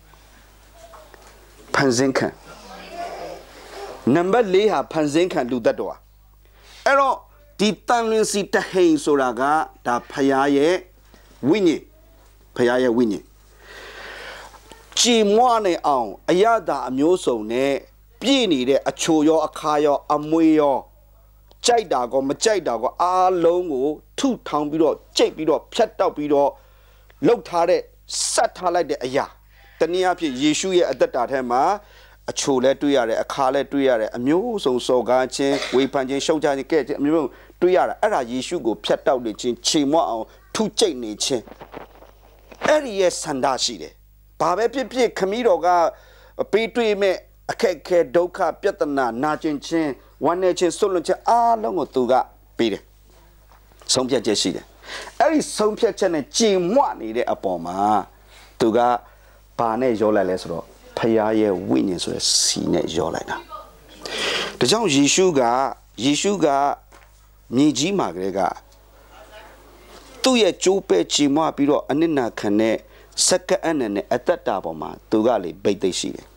ဖန်ဆင်းခံနံပါတ်လေးဟာဖန်ဆင်းခံလူတတ်တော်အဲ့တော့ဒီတန်လွင်စီတဟိန်ဆိုတာကဒါဖယားရဲ့ဝိညာဉ်ဖယားရဲ့ဝိညာဉ်ကြည်မွနေအောင်အရသာအမျိုးစုံနဲ့ပြည့်နေတဲ့အချိုရောအခါရောအမွေရောကြိုက်တာကောမကြိုက်တာကောအားလုံးကိုထုထောင်ပြီးတော့ကြိတ်ပြီးတော့ဖြတ်တောက်ပြီးတော့လှုပ်ထားတဲ့ဆက်ထားလိုက်တဲ့အရာတနည်းအားဖြင့်ယေရှုရဲ့အသက်တာထဲမှာအချိုလဲတွေ့ရတယ်အခါလဲတွေ့ရတယ်အမျိုးစုံစော်ကားခြင်းဝေဖန်ခြင်းရှုံချခြင်းကဲ့ခြင်းအမျိုးတွေ့ရတာအဲ့ဒါယေရှုကိုဖြတ်တောက်နေခြင်းခြေမွအောင်ထုကြိတ်နေခြင်းအဲ့ဒီရဲ့ဆန္ဒရှိတယ်ဘာပဲဖြစ်ဖြစ်ခမည်းတော်ကပေးတွေ့မဲ့အခက်ခဲဒုက္ခပြဿနာနာကျင်ခြင်းဝမ်းနည်းခြင်းဆွလွန်ခြင်းအားလုံးကိုသူကပေးတယ်ဆုံးဖြတ်ချက်ရှိတယ်အဲ့ဒီဆုံးဖြတ်ချက်နဲ့ကြည်မွနေတဲ့အပေါ်မှာသူကဘာနဲ့ရောလိုက်လဲဆိုတော့ဖယားရဲ့ဝိညာဉ်ဆိုတဲ့စီနဲ့ရောလိုက်တာဒါကြောင့်ယေရှုကယေရှုကမြေကြီးမှာကလေးကသူ့ရဲ့ကြိုးပဲကြည်မွပြီးတော့အနစ်နာခံတဲ့စက္ကအနနဲ့အသက်တာပေါ်မှာသူကလေဗိတ်သိက်ရှိတယ်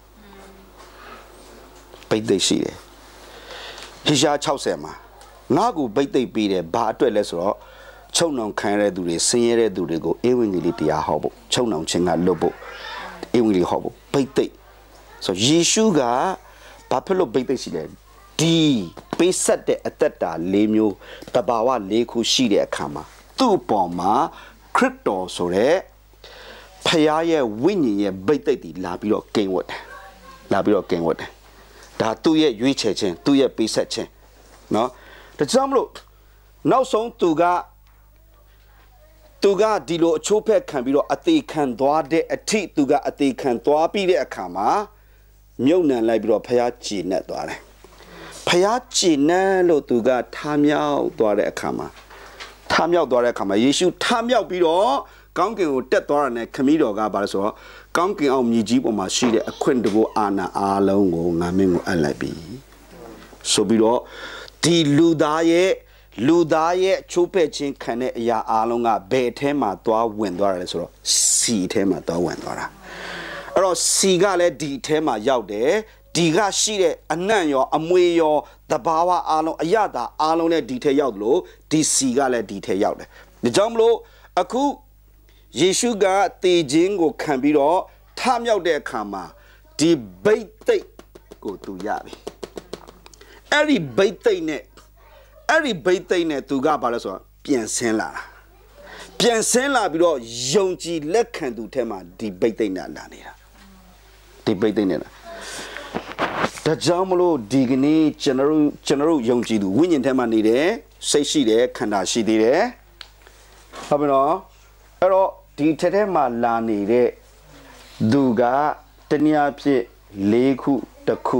ဗိတ်သိက်ရှိတယ်ဟေရှား၆၀မှာငါ့ကိုဗိတ်သိက်ပေးတယ်ဘာအတွက်လဲဆိုတော့ချုပ်နှောင်ခံရတဲ့သူတွေဆင်းရဲတဲ့သူတွေကိုဧဝံဂေလိတရားဟောဖို့ချုပ်နှောင်ခြင်းကလွတ်ဖို့ဧဝံဂေလိဟောဖို့ဗိတ်သိက်ဆိုယေရှုကဘာဖြစ်လို့ဗိတ်သိက်ရှိလဲဒီပေးဆက်တဲ့အသက်တာ၄မျိုးတဘာဝ၄ခုရှိတဲ့အခါမှာသူ့အပေါ်မှာခရစ်တော်ဆိုတဲ့ဖယားရဲ့ဝိညာဉ်ရဲ့ဗိတ်သိက်တီလာပြီးတော့ကိန်းဝတ်တယ်လာပြီးတော့ကိန်းဝတ်တယ်ဒါသူ့ရဲ့ရွေးချယ်ခြင်းသူ့ရဲ့ပေးဆက်ခြင်းနော်ဒါကြောင့်မလို့နောက်ဆုံးသူကသူကဒီလိုအချိုးဖက်ခံပြီးတော့အသေးခံသွားတဲ့အထိသူကအသေးခံသွားပြီးတဲ့အခါမှာမြုပ်နှံလိုက်ပြီးတော့ဖယားကြည်နဲ့သွားတယ်ဖယားကြည်နဲ့လို့သူကထားမြောက်သွားတဲ့အခါမှာထားမြောက်သွားတဲ့အခါမှာယေရှုထားမြောက်ပြီးတော့ကောင်းကင်ကိုတက်သွားတာနဲ့ခမည်းတော်ကဘာလဲဆိုတော့ကောင်းကင်အောင်မြေကြီးပေါ်မှာရှိတဲ့အခွင့်တဘောအာဏာအားလုံးကိုငါမင်းကိုအပ်လိုက်ပြီဆိုပြီးတော့ဒီလူသားရဲ့လူသားရဲ့ချိုးဖက်ခြင်းခံတဲ့အရာအားလုံးကဘယ်ထဲမှာသွားဝင်သွားတယ်လဲဆိုတော့စီထဲမှာသွားဝင်သွားတာအဲ့တော့စီကလည်းဒီထဲမှာရောက်တယ်ဒီကရှိတဲ့အနံ့ရောအမွေရောတဘာဝအားလုံးအရသာအားလုံးနဲ့ဒီထဲရောက်တယ်လို့ဒီစီကလည်းဒီထဲရောက်တယ်ဒါကြောင့်မလို့အခုယေရှုကတေခြင်းကိုခံပြီးတော့ထမြောက်တဲ့အခါမှာဒီဗိတ်သိက်ကိုသူရပြီအဲ့ဒီဗိတ်သိက်နဲ့အဲ့ဒီဗိတ်သိက်နဲ့သူကဘာလဲဆိုတော့ပြန်ဆင်းလာတာပြန်ဆင်းလာပြီးတော့ယုံကြည်လက်ခံသူထဲမှာဒီဗိတ်သိက်နဲ့လာနေတာဒီဗိတ်သိက်နဲ့လာဒါကြောင့်မလို့ဒီကနေ့ကျွန်တော်တို့ကျွန်တော်တို့ယုံကြည်သူဝိညာဉ်ထဲမှာနေတယ်စိတ်ရှိတယ်ခန္ဓာရှိသေးတယ်ဟုတ်ပြီနော်အဲ့တော့ဒီထက်ထဲမှာလာနေတဲ့သူကတနည်းအားဖြင့်၄ခုတစ်ခု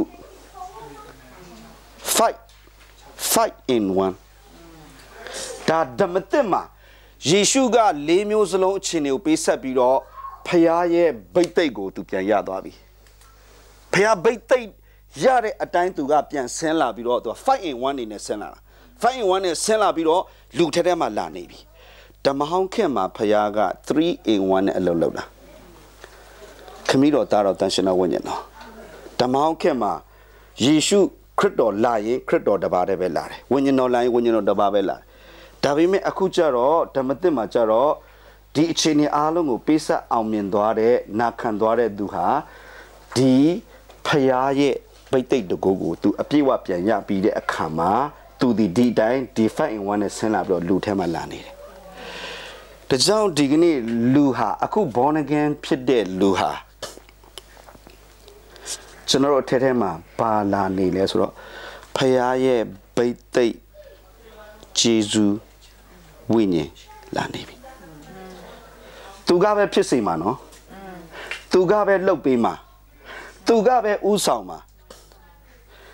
fight fight in one ဒါဓမ္မသစ်မှာယေရှုက၄မျိုးစလုံးအချင်းတွေကိုပေးဆက်ပြီးတော့ဖခင်ရဲ့ဗိတ်သိက်ကိုသူပြန်ရသွားပြီဖခင်ဗိတ်သိက်ရတဲ့အတိုင်းသူကပြန်ဆင်းလာပြီးတော့သူကfight in one နေနဲ့ဆင်းလာတာfight in one နဲ့ဆင်းလာပြီးတော့လူထက်ထဲမှာလာနေပြီဓမ္မဟောင်းခေတ်မှာဖခင်ကthree in one နဲ့အလုပ်လုပ်တာခမည်းတော်သားတော်တန်ရှင်တော်ဝိညာဉ်တော်ဓမ္မဟောင်းခေတ်မှာယေရှုခရစ်တော်လာရင်ခရစ်တော်တစ်ပါးတည်းပဲလာတယ်ဝိညာဉ်တော်လာရင်ဝိညာဉ်တော်တစ်ပါးပဲလာတယ်ဒါပေမဲ့အခုကျတော့ဓမ္မသစ်မှာကျတော့ဒီအခြေအနေအားလုံးကိုပေးဆက်အောင်မြင်သွားတဲ့နာခံသွားတဲ့သူဟာဒီဖခင်ရဲ့ဗိတ်သိက်တကူကိုသူအပြည့်အဝပြန်ရပြီးတဲ့အခါမှာသူဒီဒီတိုင်းဒီfive in oneနဲ့ဆင်းလာပြီးတော့လူထဲမှာလာနေတယ်ဒါကြောင့်ဒီကနေ့လူဟာအခု born again ဖြစ်တဲ့လူဟာကျွန်တော်တို့အထက်ထဲမှာပါလာနေလဲဆိုတော့ဖခင်ရဲ့ဗိတ်သိက်ဂျေဇုဝိညာဉ်လာနေပြီသူကပဲဖြစ်စေမှာနော်သူကပဲလှုပ်ပေးမှာသူကပဲဥဆောင်မှာ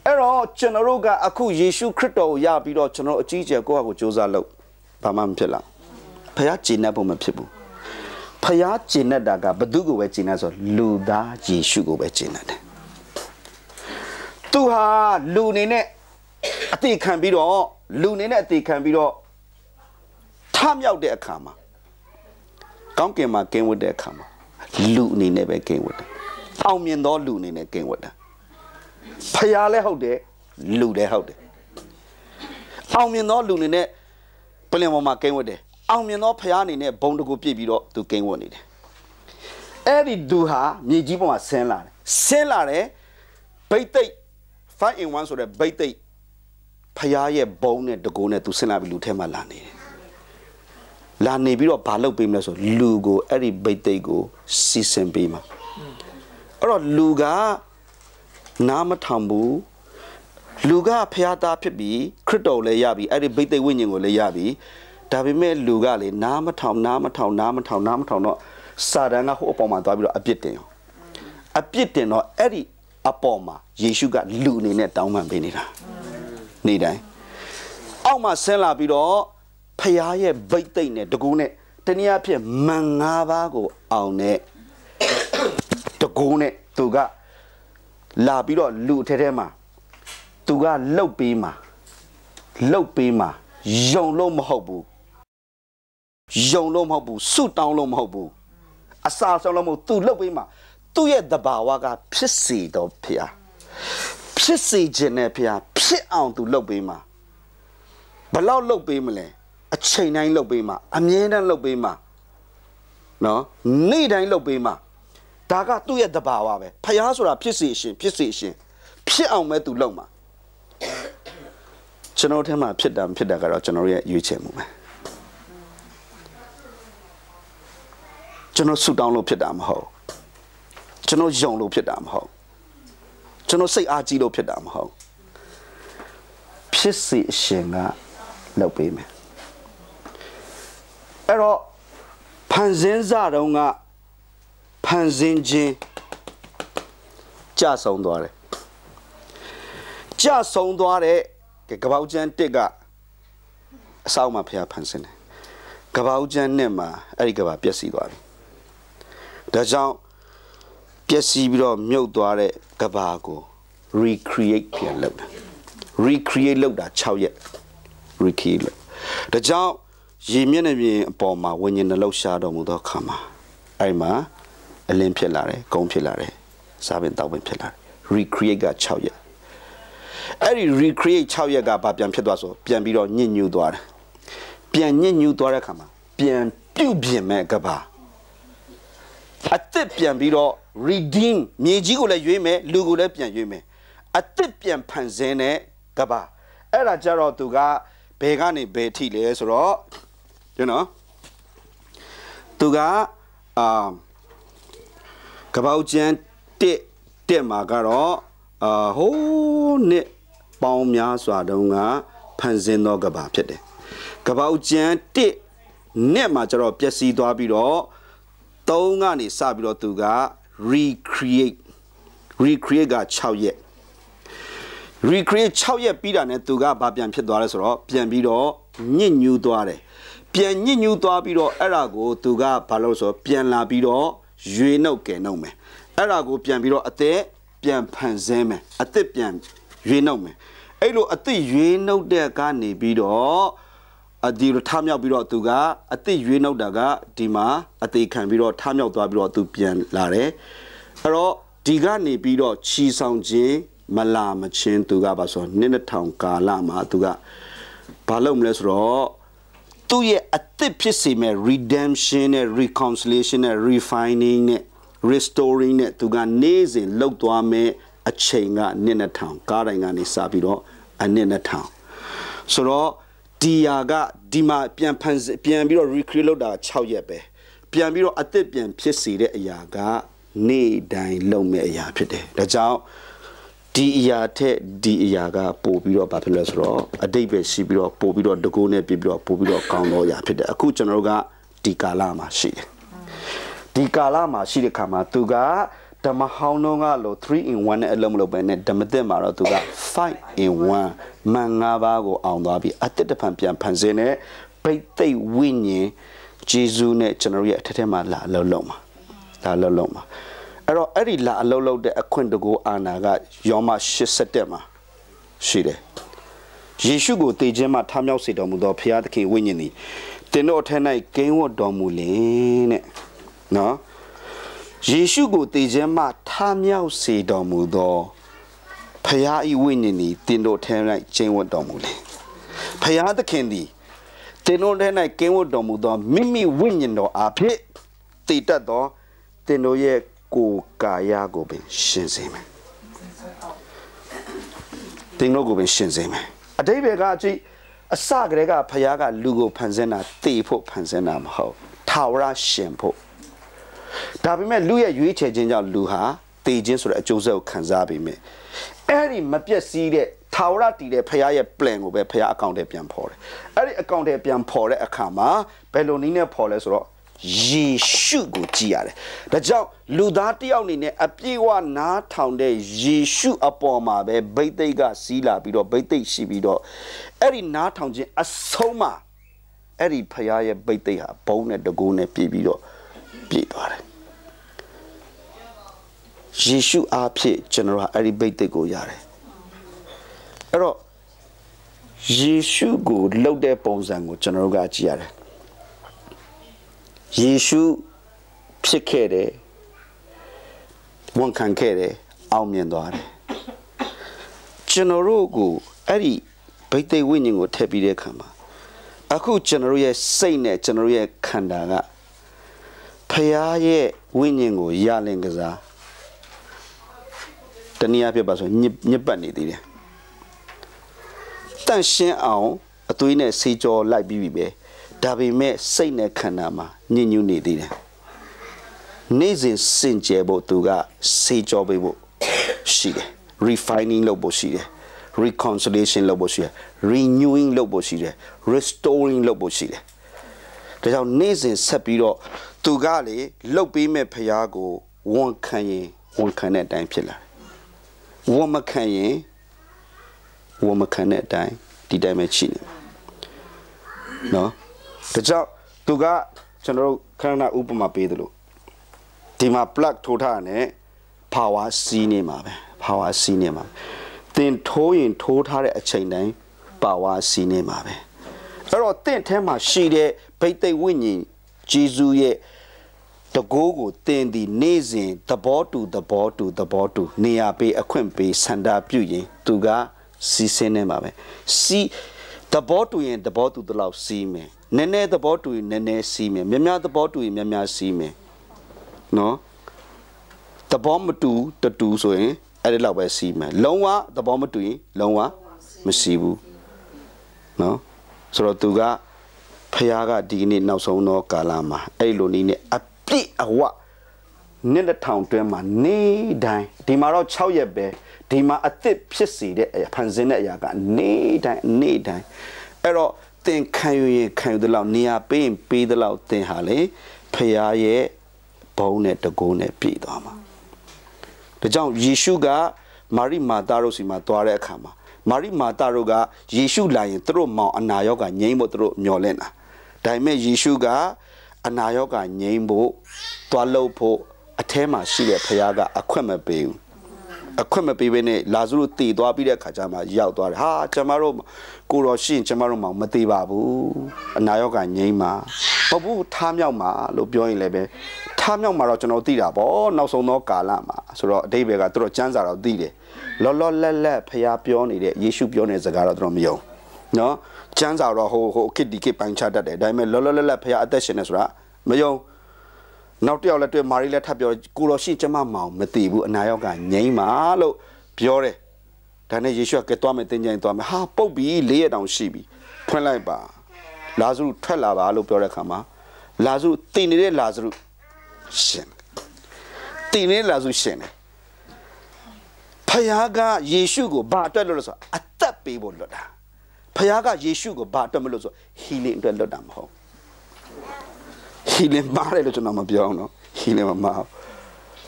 အဲ့တော့ကျွန်တော်တို့ကအခုယေရှုခရစ်တော်ကိုယပြီးတော့ကျွန်တော်အကြီးအကျယ်ကိုယ့်ဟာကိုစူးစမ်းလို့ဘာမှမဖြစ်လားဖခင်ကျင့်တတ်ဖို့မဖြစ်ဘူးဖခင်ကျင့်တတ်တာကဘု து ကိုပဲကျင့်တတ်ဆိုလူသားယေရှုကိုပဲကျင့်တတ်တယ်သူဟာလူနေနဲ့အသေးခံပြီးတော့လူနေနဲ့အသေးခံပြီးတော့ထမြောက်တဲ့အခါမှာကောင်းကင်မှာကင်းဝတ်တဲ့အခါမှာလူအနေနဲ့ပဲကင်းဝတ်တယ်အောင်မြင်သောလူအနေနဲ့ကင်းဝတ်တယ်ဖျားလဲဟုတ်တယ်လူလည်းဟုတ်တယ်အောင်မြင်သောလူအနေနဲ့ပြင်ပေါ်မှာကင်းဝတ်တယ်အောင်မြင်သောဖျားအနေနဲ့ဘုံတကူပြည့်ပြီးတော့သူကင်းဝတ်နေတယ်အဲ့ဒီသူဟာမြေကြီးပေါ်မှာဆင်းလာတယ်ဆင်းလာတယ်ဗိတ်သိက်five in one ဆိုတဲ့ဗိတ်သိက်ဖျားရဲ့ဘုံနဲ့တကူနဲ့သူဆင်းလာပြီးလူထဲမှာလာနေတယ်လာနေပြီးတော့ဘာလုပ်ပေးမလဲဆိုလူကိုအဲ့ဒီဗိတ်သိက်ကိုစီစဉ်ပေးမှာအဲ့တော့လူကနားမထောင်ဘူးလူကဖျားသားဖြစ်ပြီးခရစ်တော်လည်းရပြီအဲ့ဒီဗိတ်သိက်ဝိညာဉ်ကိုလည်းရပြီဒါပေမဲ့လူကလေနားမထောင်နားမထောင်နားမထောင်နားမထောင်တော့စာတန်ကဟိုအပေါ်မှာသွားပြီးတော့အပြစ်တင်ရောအပြစ်တင်တော့အဲ့ဒီအပေါ်မှာယေရှုကလူအနေနဲ့တောင်းပန်ပေးနေတာနေ့တိုင်းအောက်မှာဆင်းလာပြီးတော့ဖျားရဲ့ဗိတ်သိက်နဲ့တကူနဲ့တနည်းအားဖြင့်မန်၅ပါးကိုအောင်နဲ့တကူနဲ့သူကလာပြီးတော့လူထဲထဲမှာသူကလှုပ်ပေးမှာလှုပ်ပေးမှာယုံလို့မဟုတ်ဘူးယုံလို့မဟုတ်ဘူးဆုတောင်းလို့မဟုတ်ဘူးအစာဆုံးလို့မဟုတ်သူလှုပ်ပေးမှာသူ့ရဲ့တဘာဝကဖြစ်စေတော့ဖျားဖြစ်စေခြင်းနဲ့ဖျားဖြစ်အောင်သူလှုပ်ပေးမှာဘလောက်လှုပ်ပေးမလဲအချိန်တိုင်းလှုပ်ပေးမှာအမြဲတမ်းလှုပ်ပေးမှာနော်နေ့တိုင်းလှုပ်ပေးမှာဒါကသူ့ရဲ့တဘာဝပဲဖျားဆိုတာဖြစ်စေရှင်ဖြစ်စေရှင်ဖြစ်အောင်ပဲသူလှုပ်မှာကျွန်တော်ထဲမှာဖြစ်တာမဖြစ်တာကတော့ကျွန်တော်ရဲ့ရွေးချယ်မှုပဲကျွန်တော်ဆုတောင်းလို့ဖြစ်တာမဟုတ်ကျွန်တော်ယုံလို့ဖြစ်တာမဟုတ်ကျွန်တော်စိတ်အားကြီးလို့ဖြစ်တာမဟုတ်ဖြစ်စေရှင်ကလှုပ်ပေးမယ်အဲ့တော့ဖန်ဆင်းစတုန်းကဖန်ဆင်းခြင်းကြဆုံးသွားတယ်ကြဆုံးသွားတဲ့ကပောက်ကျန်းတစ်ကအဆောက်မှာဖျားဖန်ဆင်းတယ်ကပောက်ကျန်းနဲ့မှာအဲ့ဒီကဘာပျက်စီးသွားပြီဒါကြောင့်ပျက်စီးပြီးတော့မြုပ်သွားတဲ့ကဘာကို recreate ပြန်လုပ်တာ recreate လုပ်တာ၆ရက် recreate လုပ်ဒါကြောင့်ရေမျက်နှာပြင်အပေါ်မှာဝิญဉ်နှလုံးရှားတော်မူသောအခါမှာအဲ့မှာအလင်းဖြစ်လာတယ်ဂုံဖြစ်လာတယ်စားပင်တောက်ပင်ဖြစ်လာတယ် recreate က၆ရက်အဲ့ဒီ recreate ၆ရက်ကဘာပြန်ဖြစ်သွားဆိုပြန်ပြီးတော့ညစ်ညူးသွားတယ်ပြန်ညစ်ညူးသွားတဲ့အခါမှာပြန်ပြုတ်ပြင်မဲ့ကဘာအသစ်ပြန်ပြီးတော့ redeem မြေကြီးကိုလည်းရွေးမယ်လူကိုလည်းပြန်ရွေးမယ်အသစ်ပြန်ဖန်ဆင်းတဲ့ကဘာအဲ့ဒါကြတော့သူကဘယ်ကနေဘယ်ထိလဲဆိုတော့ you know သူကအာကပောက်ကျန်းတစ်တက်မှာကတော့အာဟိုးနှစ်ပေါင်းများစွာတုန်းကဖန်ဆင်းသောကဘာဖြစ်တယ်ကပောက်ကျန်းတစ်နှစ်မှာကျတော့ပျက်စီးသွားပြီးတော့သုံးကနေစပြီးတော့သူက recreate recreate က၆ရက် recreate ၆ရက်ပြီးတာနဲ့သူကဘာပြန်ဖြစ်သွားလဲဆိုတော့ပြန်ပြီးတော့ညစ်ညူးသွားတယ်ပြန်ညစ်ညူးသွားပြီးတော့အဲ့ဒါကိုသူကဘာလို့ဆိုပြန်လာပြီးတော့ရွေနှုတ်ကဲနှုတ်မယ်အဲ့ဒါကိုပြန်ပြီးတော့အသက်ပြန်ဖန်ဆင်းမယ်အသက်ပြန်ရွေနှုတ်မယ်အဲ့လိုအသက်ရွေနှုတ်တဲ့ကနေပြီးတော့အဒီလိုထားမြောက်ပြီးတော့သူကအသက်ရွေနှုတ်တာကဒီမှာအသေးခံပြီးတော့ထားမြောက်သွားပြီးတော့သူပြန်လာတယ်အဲ့တော့ဒီကနေပြီးတော့ချီဆောင်ခြင်းမလာမချင်းသူကပါဆိုနှစ်နှစ်ထောင်ကာလမှာသူကဘာလုပ်မလဲဆိုတော့သူရဲ့အသက်ဖြစ်စေမဲ့ redemption နဲ့ reconciliation နဲ့ refining နဲ့ restoring နဲ့သူကနေစဉ်လောက်သွားမဲ့အချိန်ကနှစ်နှစ်ထောင်ကားတိုင်းကနေစပြီးတော့အနှစ်နှစ်ထောင်ဆိုတော့ဒီယာကဒီမှာပြန်ဖန်ပြန်ပြီးတော့ recreate လုပ်တာ၆ရက်ပဲပြန်ပြီးတော့အသက်ပြန်ဖြစ်စေတဲ့အရာကနေ့တိုင်းလုပ်မဲ့အရာဖြစ်တယ်ဒါကြောင့်ဒီအရာထက်ဒီအရာကပို့ပြီးတော့ဘာဖြစ်လဲဆိုတော့အတိတ်ပဲရှိပြီးတော့ပို့ပြီးတော့တကူနဲ့ပြပြီးတော့ပို့ပြီးတော့ကောင်းတော့အရာဖြစ်တယ်အခုကျွန်တော်တို့ကဒီကာလမှာရှိတယ်ဒီကာလမှာရှိတဲ့ခါမှာသူကဓမ္မဟောင်းတော့ကလို့ three in one နဲ့အလုံးမလို့ပဲနဲ့ဓမ္မသစ်မှာတော့သူက five in one မန်၅ပါးကိုအောင်သွားပြီးအတ္တတဖန်ပြန်ဖန်ဆင်းတဲ့ဘိသိက်ဝိညာဉ်ဂျေဇုနဲ့ကျွန်တော်ရဲ့အထက်ထဲမှာလာအလုံးလုံးမှာလာအလုံးလုံးမှာအဲ့တော့အဲ့ဒီလာအလုံးလုံးတဲ့အခွင့်တကူအာနာကယောမ၈၁မှာရှိတယ်ယေရှုကိုတည်ခြင်းမှာထမြောက်စေတော်မူသောဘုရားသခင်ဝိညာဉ်သည်တင်တို့အထက်၌ဂိမ်းဝတ်တော်မူလင်တဲ့နော်ယေရှုကိုတည်ခြင်းမှာထမြောက်စေတော်မူသောဘုရား၏ဝိညာဉ်သည်တင်တို့အထက်၌ဂိမ်းဝတ်တော်မူလင်ဘုရားသခင်သည်တင်တို့ထဲ၌ကင်းဝတ်တော်မူသောမိမိဝိညာဉ်တော်အဖြစ်တည်တတ်သောတင်တို့ရဲ့ကိုယ်ကာယကိုပင်ရှင်စေမယ်တင်တို့ကိုပင်ရှင်စေမယ်အတိဘယ်ကအကြည့်အစကတည်းကဖခင်ကလူကိုဖန်ဆင်းတာတည်ဖို့ဖန်ဆင်းတာမဟုတ်ထာဝရရှင်ဖို့ဒါပေမဲ့လူရဲ့ရွေးချယ်ခြင်းကြောင့်လူဟာတည်ခြင်းဆိုတဲ့အကျိုးဆက်ကိုခံစားပြီးမြဲအဲ့ဒီမပြည့်စည်တဲ့ထာဝရတည်တဲ့ဖခင်ရဲ့ plan ကိုပဲဖခင်အကောင့်ထဲပြန်ဖော်တယ်အဲ့ဒီအကောင့်ထဲပြန်ဖော်တဲ့အခါမှာဘယ်လိုနည်းနဲ့ဖော်လဲဆိုတော့ယေရှုကိုကြည်ရတယ်ဒါကြောင့်လူသားတယောက်အနေနဲ့အပြည့်အဝနားထောင်တဲ့ယေရှုအပေါ်မှာပဲဗိသိက်ကစီးလာပြီးတော့ဗိသိက်ရှိပြီးတော့အဲ့ဒီနားထောင်ခြင်းအဆုံးမှာအဲ့ဒီဖခင်ရဲ့ဗိသိက်ဟာဘုံနဲ့တကူနဲ့ပြည့်ပြီးတော့ပြည့်သွားတယ်ယေရှုအားဖြင့်ကျွန်တော်ကအဲ့ဒီဗိသိက်ကိုရတယ်အဲ့တော့ယေရှုကိုလှုပ်တဲ့ပုံစံကိုကျွန်တော်တို့ကကြည့်ရတယ်ယေရှုဖြစ်ခဲ့တယ်ဝန်ခံခဲ့တယ်အောင်မြင်သွားတယ်ကျွန်တော်တို့ကိုအဲ့ဒီဗိသိက်ဝိညာဉ်ကိုထည့်ပြီးတဲ့အခါမှာအခုကျွန်တော်ရဲ့စိတ်နဲ့ကျွန်တော်ရဲ့ခန္ဓာကဖခင်ရဲ့ဝိညာဉ်ကိုရလင်ကစားတနည်းအားဖြင့်ပါဆိုညစ်ညစ်ပတ်နေသေးတယ်တန့်ရှင်းအောင်အသွေးနဲ့ဆေးကြောလိုက်ပြီးပြီပဲဒါပေမဲ့စိတ်နဲ့ခန္ဓာမှာညစ်ညူးနေသေးတယ်နေ့စဉ်စင်ကြယ်ဖို့သူကဆေးကြောပေးဖို့ရှိတယ် refining လုပ်ဖို့ရှိတယ် reconciliation လုပ်ဖို့ရှိတယ် renewing လုပ်ဖို့ရှိတယ် restoring လုပ်ဖို့ရှိတယ်ဒါကြောင့်နေ့စဉ်ဆက်ပြီးတော့သူကလေလှုပ်ပေးမဲ့ဖရားကိုဝန်ခံရင်ဝန်ခံတဲ့အတိုင်းဖြစ်လာတယ်ဝန်မခံရင်ဝန်မခံတဲ့အတိုင်းဒီတိုင်းပဲရှိနေနော်ဒါကြောင့်သူကကျွန်တော်တို့ခဏဥပမာပေးသလိုဒီမှာ plug ထိုးထားတဲ့ power စီးနေမှာပဲ power စီးနေမှာသင်ထိုးရင်ထိုးထားတဲ့အချိန်တိုင်း power စီးနေမှာပဲအဲ့တော့သင်ထဲမှာရှိတဲ့ဗိသိက်ဝိညာဉ်ဂျေဇုရဲ့တကိုးကိုသင်ဒီနေ့စဉ်သဘောတူသဘောတူသဘောတူနေရာပေးအခွင့်ပေးစန္ဒပြုရင်သူကစီးစင်းနေမှာပဲစီးသဘောတူရင်သဘောတူတလောက်စီးမယ်နည်းနည်းသဘောတူရင်နည်းနည်းစီးမယ်များများသဘောတူရင်များများစီးမယ်နော်သဘောမတူတတူဆိုရင်အဲ့ဒီလောက်ပဲစီးမယ်လုံးဝသဘောမတူရင်လုံးဝမစီးဘူးနော်ဆိုတော့သူကဖခင်ကဒီနေ့နောက်ဆုံးသောကာလမှာအဲ့လိုနည်းနဲ့အပြည့်အဝနှစ်တစ်ထောင်တွင်းမှာနေတိုင်းဒီမှာတော့၆ရက်ပဲဒီမှာအသစ်ဖြစ်စေတဲ့အရာဖန်ဆင်းတဲ့အရာကနေတိုင်းနေတိုင်းအဲ့တော့သင်ခံယူရင်ခံယူသလောက်နေရာပေးရင်ပေးသလောက်သင်ဟာလေဖခင်ရဲ့ဘုန်းနဲ့တကုန်းနဲ့ပြည့်သွားမှာဒါကြောင့်ယေရှုကမာရိမာတာတို့စီမှာသွားတဲ့အခါမှာမာရိမာတာတို့ကယေရှုလာရင်သူတို့မောင်အနာရောဂါငြိမ်းဖို့သူတို့မျှော်လင့်တာဒါပေမဲ့ယေရှုကအနာရောဂါငြိမ်းဖို့သွားလို့ဖို့အထဲမှာရှိတဲ့ဖခင်ကအခွင့်မပေးဘူးအခွင့်မပေးဘဲနဲ့လာဇရုတည်သွားပြီးတဲ့အခါကျမှရောက်သွားတယ်ဟာကျမတို့ကိုတော်ရှိရင်ကျမတို့မောင်မတည်ပါဘူးအနာရောဂါငြိမ်းမှာမဟုတ်ဘူးထားမြောက်မှာလို့ပြောရင်လည်းပဲထားမြောက်မှာတော့ကျွန်တော်သိတာပေါ့နောက်ဆုံးသောကာလမှာဆိုတော့အတိတ်ဘက်ကသူတို့စံစာတော့သိတယ်လောလောလက်လက်ဖခင်ပြောနေတဲ့ယေရှုပြောနေတဲ့စကားတော့သူတို့မယုံနော်စံစာတော့ဟိုဟိုခစ်ဒီခစ်ပိုင်းချတတ်တယ်ဒါပေမဲ့လောလောလက်လက်ဖခင်အသက်ရှင်နေဆိုတာမယုံနောက်တစ်ယောက်လည်းတွေ့မာရီလည်းထပ်ပြောကိုတော်ရှိကျမမောင်မတည်ဘူးအနာရောဂါငြိမ်းပါလို့ပြောတယ်ဒါနဲ့ယေရှုကသွားမယ်တင်ကြိုင်သွားမယ်ဟာပုတ်ပြီးလေးရက်တောင်ရှိပြီဖွင့်လိုက်ပါလာဇရုထွက်လာပါလို့ပြောတဲ့အခါမှာလာဇရုတည်နေတဲ့လာဇရုရှင်တည်နေတဲ့လာဇရုရှင်တယ်ဖခင်ကယေရှုကိုဘာအတွက်လို့လဲဆိုအသက်ပေးဖို့လွတ်တာဖခင်ကယေရှုကိုဘာအတွက်မလို့ဆို healing အတွက်လွတ်တာမဟုတ်healing ပါတယ်လို့ကျွန်တော်မပြောအောင်နော် healing မမဟုတ်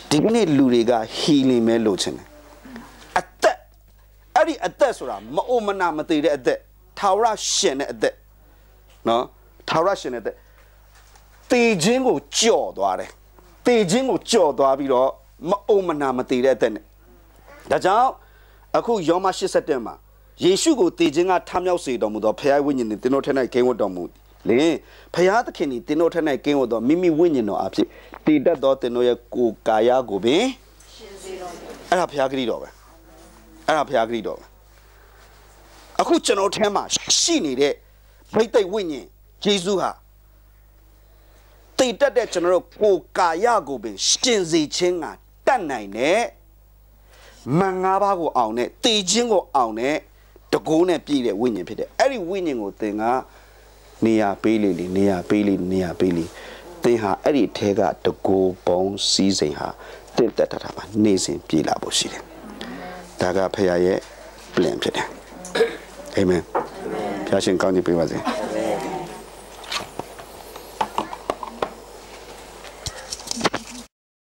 ဒီကနေ့လူတွေက healing ပဲလိုချင်တယ်အသက်အဲ့ဒီအသက်ဆိုတာမအိုမနာမသေးတဲ့အသက်ထာဝရရှင်တဲ့အသက်နော်ထာဝရရှင်တဲ့အသက်တေခြင်းကိုကြော်သွားတယ်တေခြင်းကိုကြော်သွားပြီးတော့မအိုမနာမသေးတဲ့အသက်နဲ့ဒါကြောင့်အခုယောမရှစ်ဆက်မှာယေရှုကိုတေခြင်းကထမြောက်စေတော်မူသောဖခင်ဝိညာဉ်နဲ့သင်တို့ထက်၌ဂိမ်းဝတ်တော်မူလင်ဖခင်သခင်သည်သင်တို့ထက်၌ဂိမ်းဝတ်တော်မိမိဝိညာဉ်တော်အဖြစ်တည်တတ်သောသင်တို့ရဲ့ကိုယ်ကာယကိုပင်ရှင်စေတော်မူအဲ့ဒါဖခင်ဂရိတော်ပဲအဲ့ဒါဖခင်ဂရိတော်ပဲအခုကျွန်တော်ထဲမှာရှိနေတဲ့ဘိသိက်ဝိညာဉ်ယေရှုဟာတည်တတ်တဲ့ကျွန်တော်တို့ကိုယ်ကာယကိုပင်ရှင်စေခြင်းကတတ်နိုင်တဲ့မန်ငါးပါးကိုအောင်တဲ့တည်ခြင်းကိုအောင်တဲ့တကိုးနဲ့ပြည့်တဲ့ဝိညာဉ်ဖြစ်တဲ့အဲ့ဒီဝိညာဉ်ကိုသင်ကနေရာပေးလေလေနေရာပေးလေနေရာပေးလေသင်ဟာအဲ့ဒီထဲကတကိုးပေါင်းစည်းစိမ်ဟာတင့်တက်တာပါနေစဉ်ပြေလာဖို့ရှိတယ်ဒါကဖခင်ရဲ့ plan ဖြစ်တယ်အာမင်ဖခင်ကောင်းကြီးပေးပါစေ